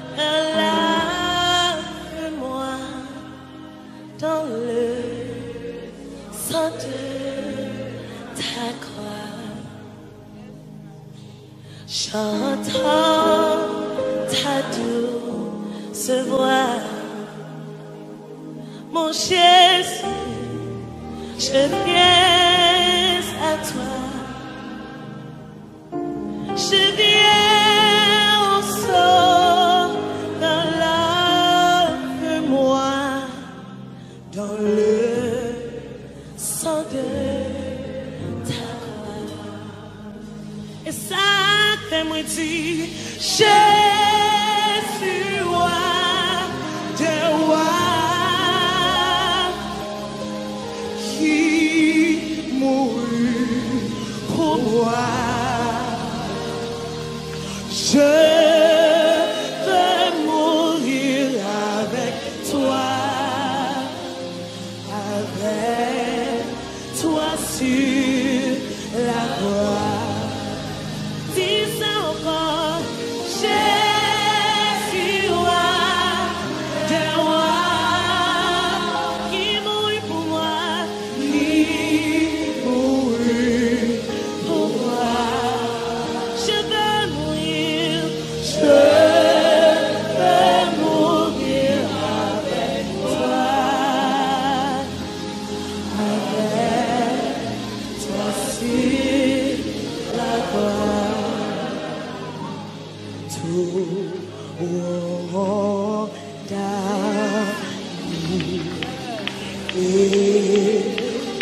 lave-moi dans le sang de ta croix. J'entends ta douce voix, mon Jésus, je viens à toi. Je viens au sol, lave-moi dans le sang de ta croix. Et ça t'aimerait dire, Jésus, roi des rois, qui mourut pour moi. Je veux mourir avec toi, avec toi sur la croix. Dis ça encore, Jésus, roi des rois, qui mourut pour moi, qui mourut pour moi. Je veux mourir, je veux mourir avec toi, avec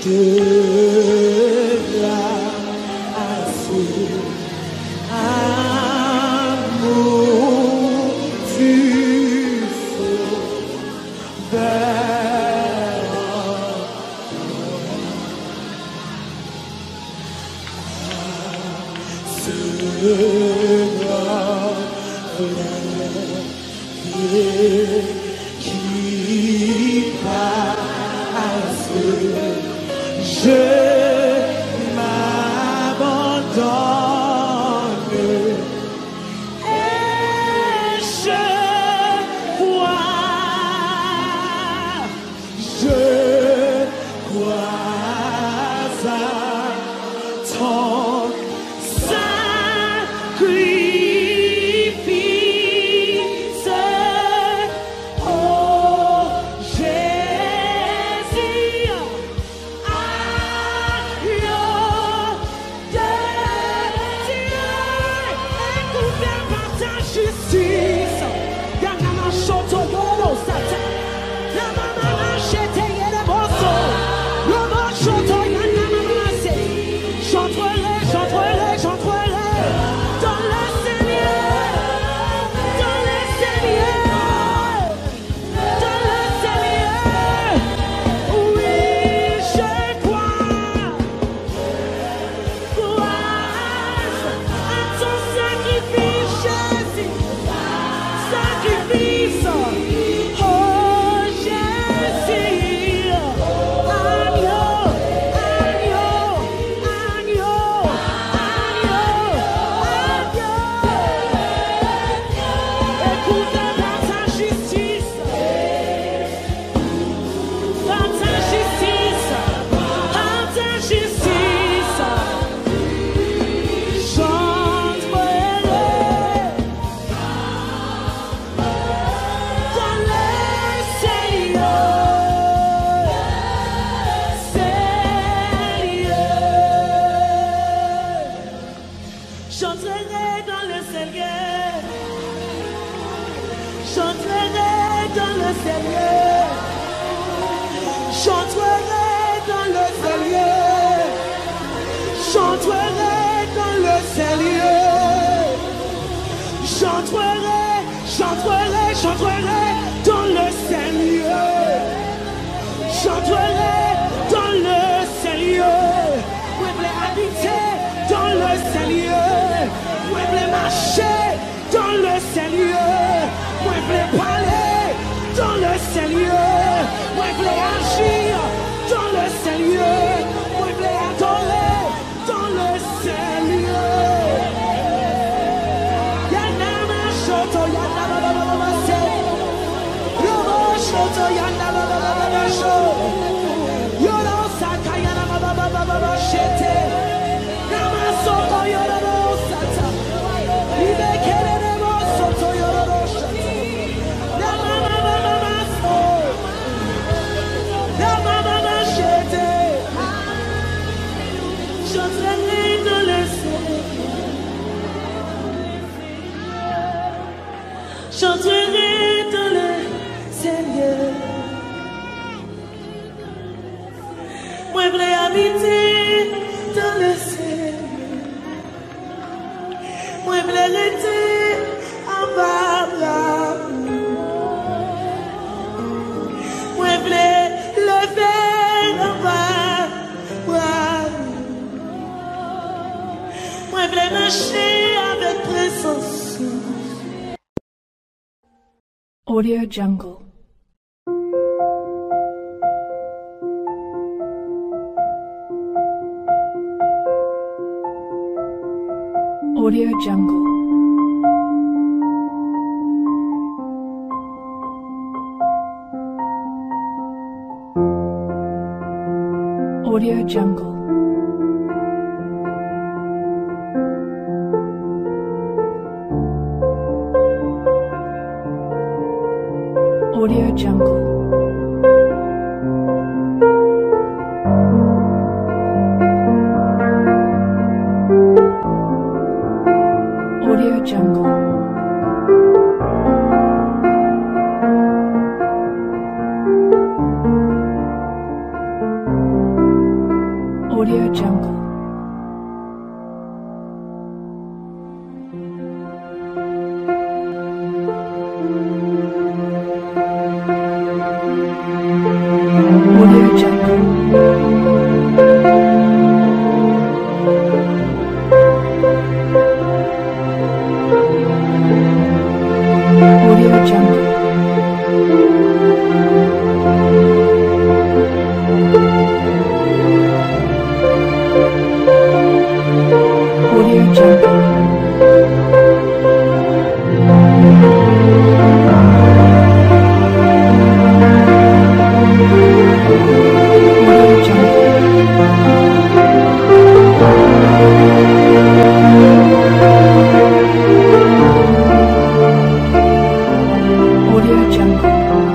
J'entrerai dans le Seigneur. Moi, je voulais habiter dans le Seigneur. Moi, je voulais rester en bas. Moi, je voulais lever en bas. Moi, je voulais marcher avec présence. Audio Jungle. Audio Jungle. Audio Jungle. Audio Jungle. Audio Jungle. Audio Jungle. Audio Jungle. Audio Jungle. Audio Jungle. Audio Jungle.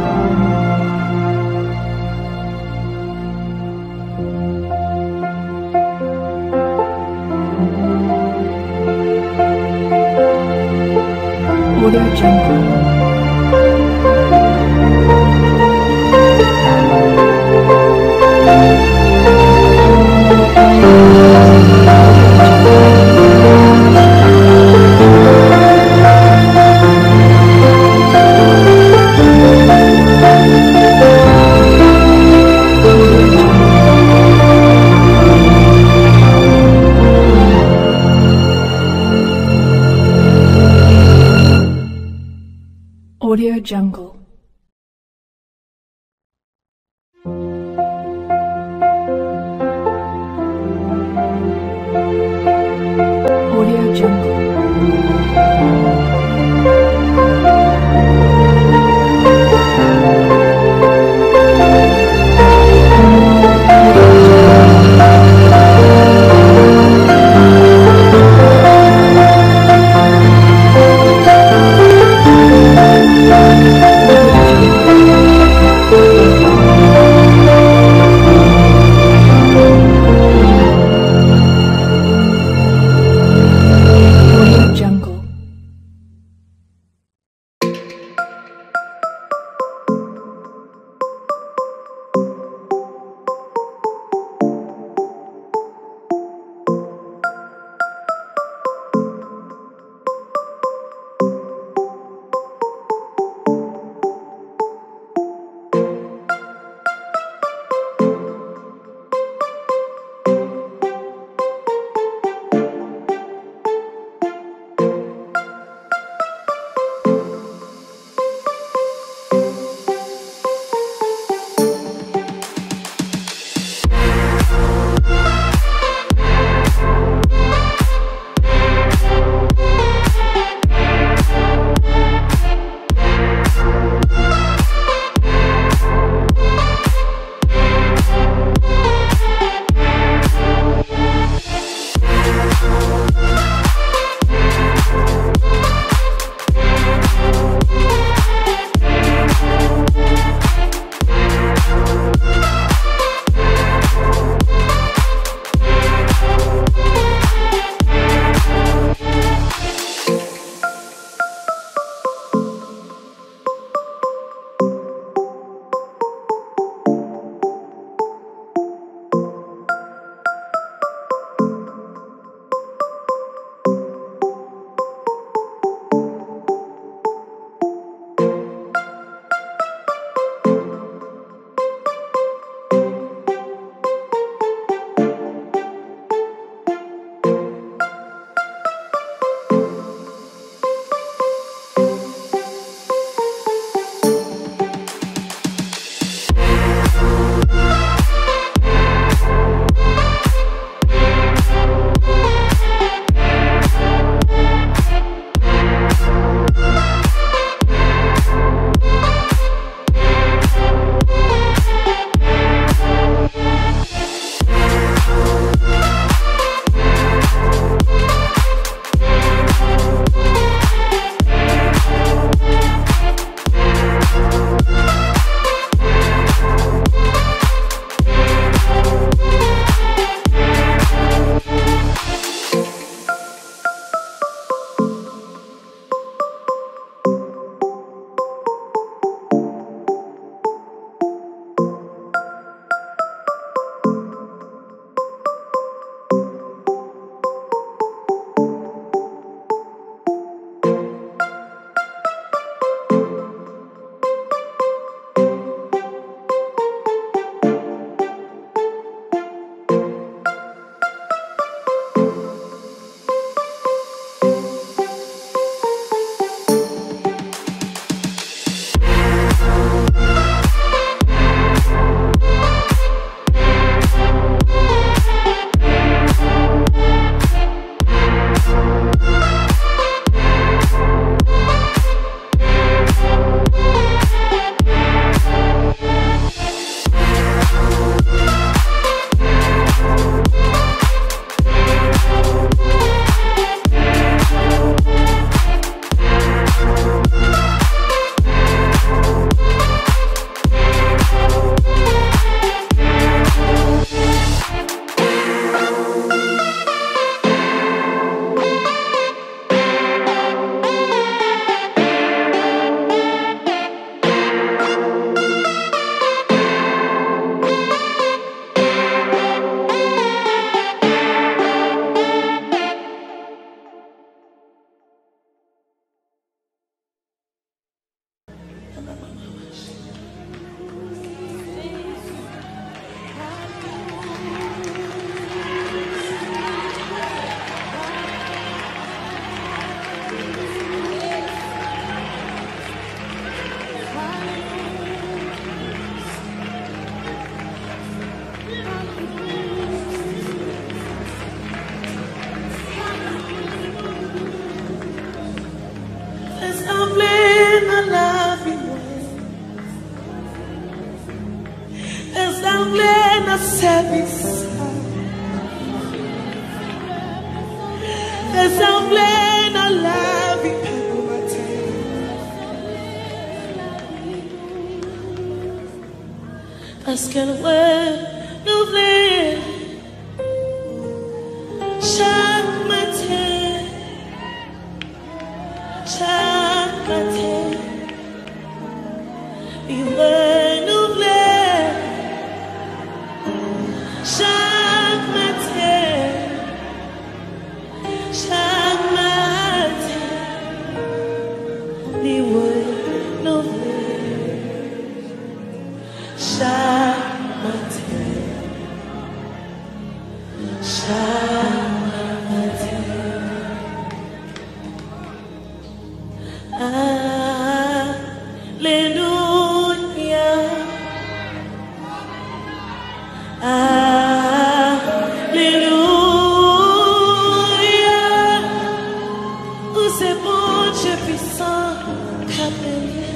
Audio Jungle. Audio Jungle. Audio Jungle. Audio Jungle. service. Assemblée dans la vie pour matin. Parce qu'elle renouvelle chaque matin, chaque matin, il renouvelle chaque matin, chaque matin, il renouvelle chaque matin, chaque matin. Alléluia. Alléluia. Où c'est bon Dieu puissant qu'a béni.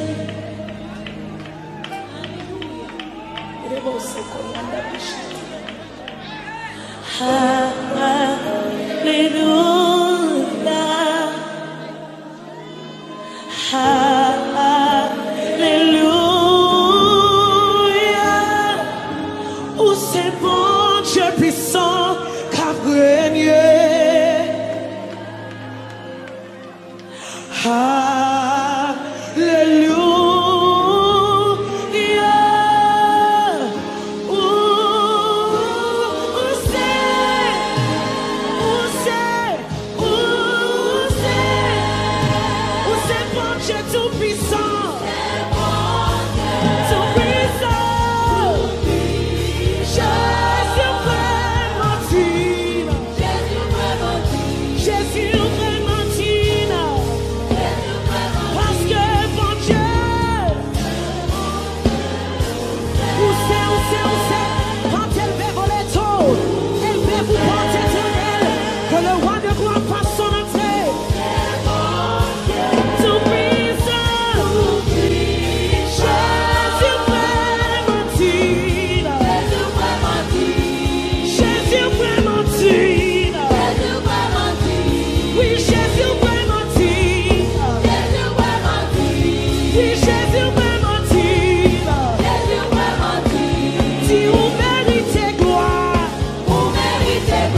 Il est bon ce qu'on a d'habitude. Alléluia. Alléluia. Où c'est bon Dieu puissant qu'a régné. Alléluia. Où, où c'est, où c'est, où c'est, où c'est bon Dieu tout puissant, tout puissant. Jésus vraiment digne, Jésus vraiment digne, parce que bon Dieu, où c'est, où c'est, où c'est, quand elle veut voler tôt, elle veut vous porter éternel, que le roi de gloire passe son entrée. Tout puissant, Jésus vraiment digne, Jésus vraiment digne, oui Jésus vraiment digne, oui Jésus vraiment digne, si vous méritez gloire, oui vous méritez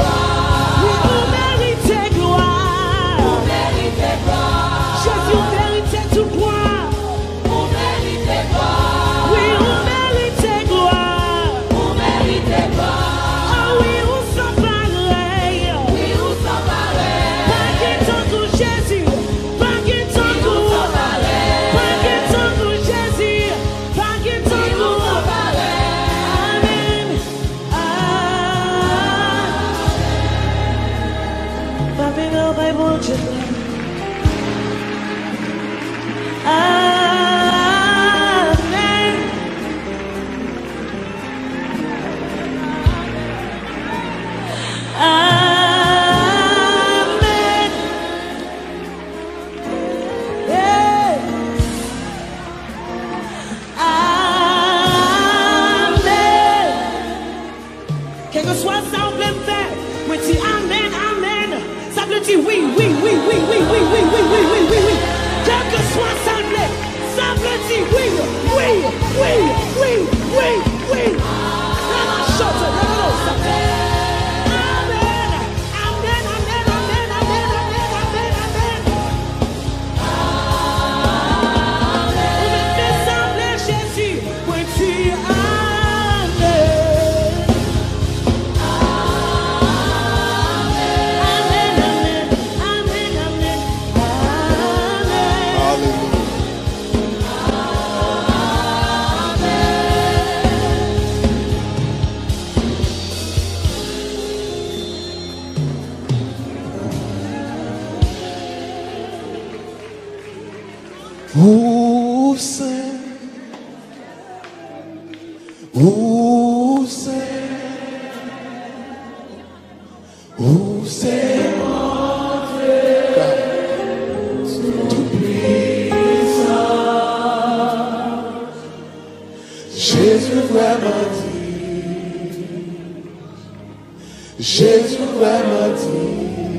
gloire, Jésus méritait tout gloire, oui vous méritez gloire, ah oui vous sont pareil, pas qu'il t'en goûte Jésus, pas qu'il t'en goûte, pas qu'il t'en goûte Jésus, pas qu'il t'en goûte, amen, ah, pas bénir by bon Dieu, amen, amen, hey, amen. Quel que soit ça, on peut me faire. Moi, dis amen, amen. Ça veut dire oui, oui, oui, oui, oui, oui, oui, oui, oui, oui, oui, oui, oui. Quel que soit ça, ça veut dire oui, oui, oui, oui, oui, oui. Là, ma chante, là, là, là, ça fait. Amen, amen, amen, amen, amen, amen, amen, amen. On me fait sembler Jésus, moi, dis amen. Amen, amen, amen, amen, amen. Hallelujah. Où c'est, où c'est, où c'est mon Dieu, tout puissant, Jésus vraiment dit, Jésus vraiment dit,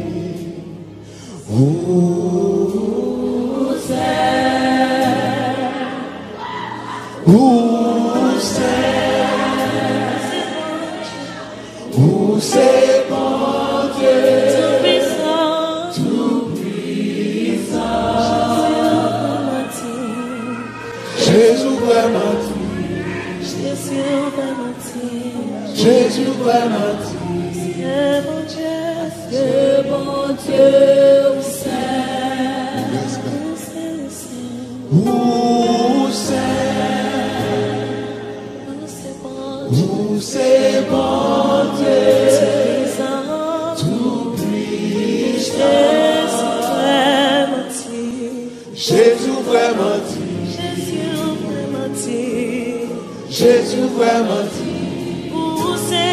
où c'est, où c'est, où c'est bon Dieu, tout puissant, tout puissant, Jésus vraiment dit, Jésus vraiment dit, Jésus vraiment dit. C'est bon Dieu, c'est bon Dieu, où c'est, où c'est, où c'est bon Dieu, tout puissant, Jésus vraiment dit, Jésus vraiment dit, Jésus vraiment dit, où c'est.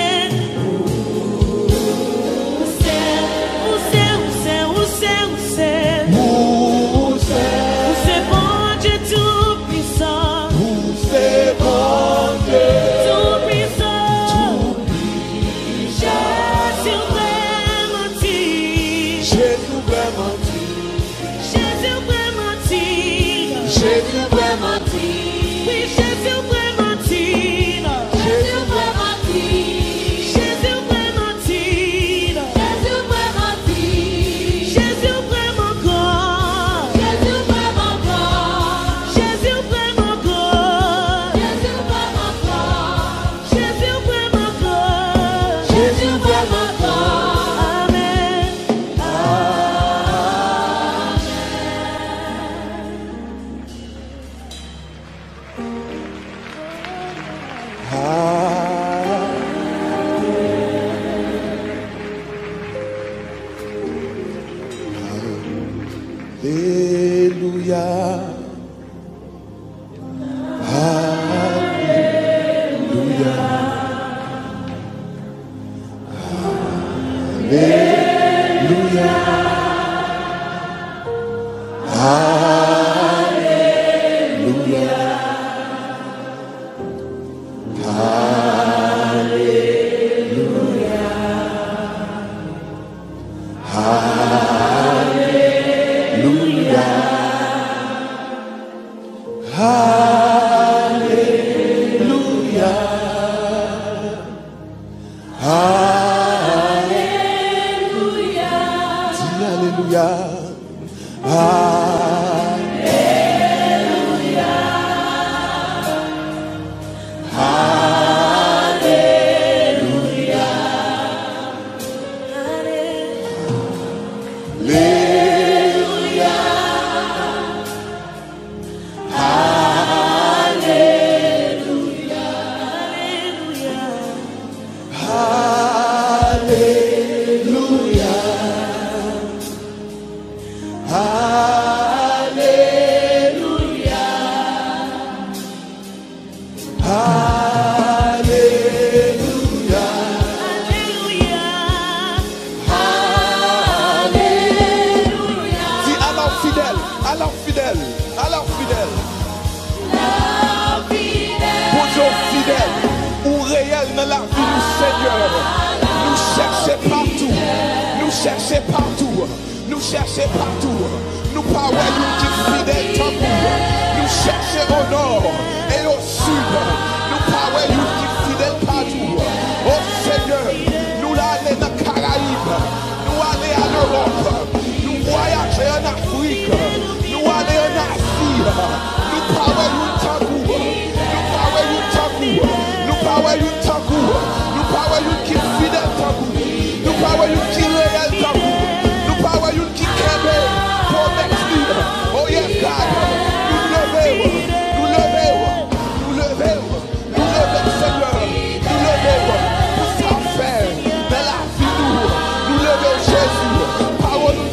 Power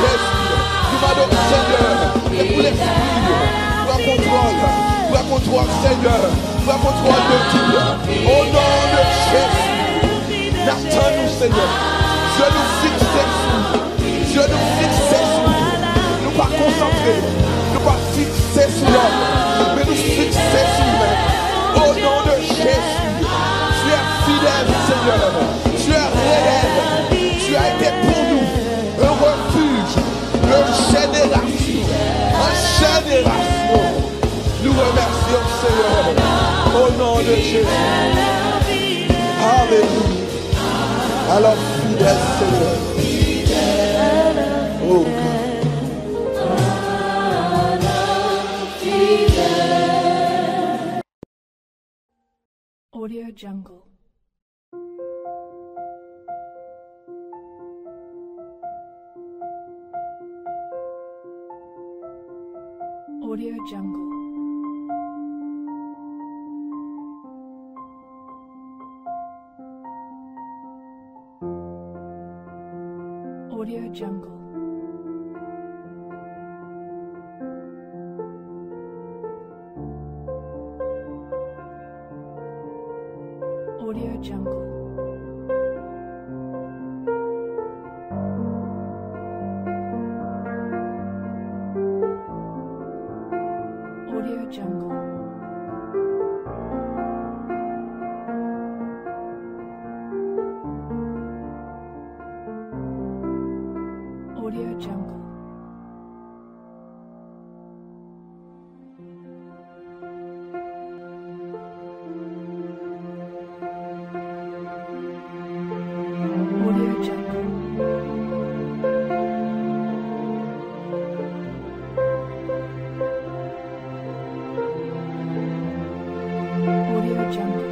Jésus. Nous demandons, Seigneur, que pour l'esprit, prends contrôle, prends contrôle, Seigneur, prends contrôle de tout. Au nom de Jésus, n'attends-nous, Seigneur. Je nous fixe sur Je nous fixe sur nous pas concentrer, nous pas fixer sur l'homme, mais nous fixer sur lui. Au nom de Jésus, tu es fidèle, Seigneur. Tu es réel. Tu as été pour nous un refuge, une génération, une génération. Nous remercions, Seigneur, au nom de Jésus. Alléluia. Alors, fidèle, Seigneur. Oh God. Audio Jungle. Audio Jungle. Audio Jungle. Audio Jungle. Audio Jungle. Audio Jungle. Audio Jungle. Audio Jungle.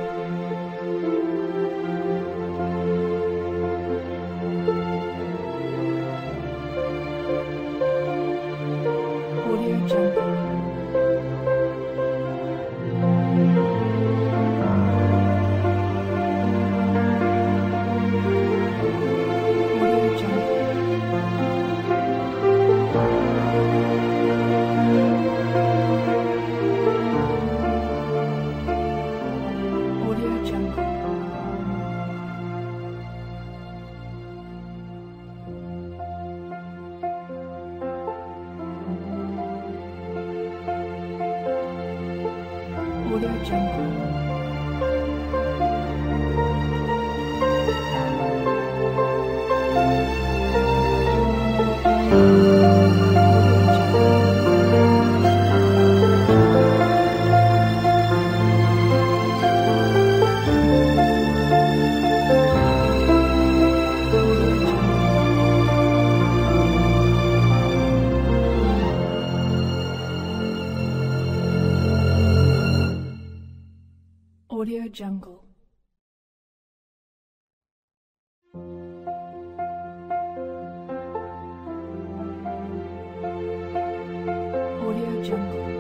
Audio Jungle. Audio Jungle. Audio Jungle. Audio Jungle. Audio Jungle. Audio Jungle.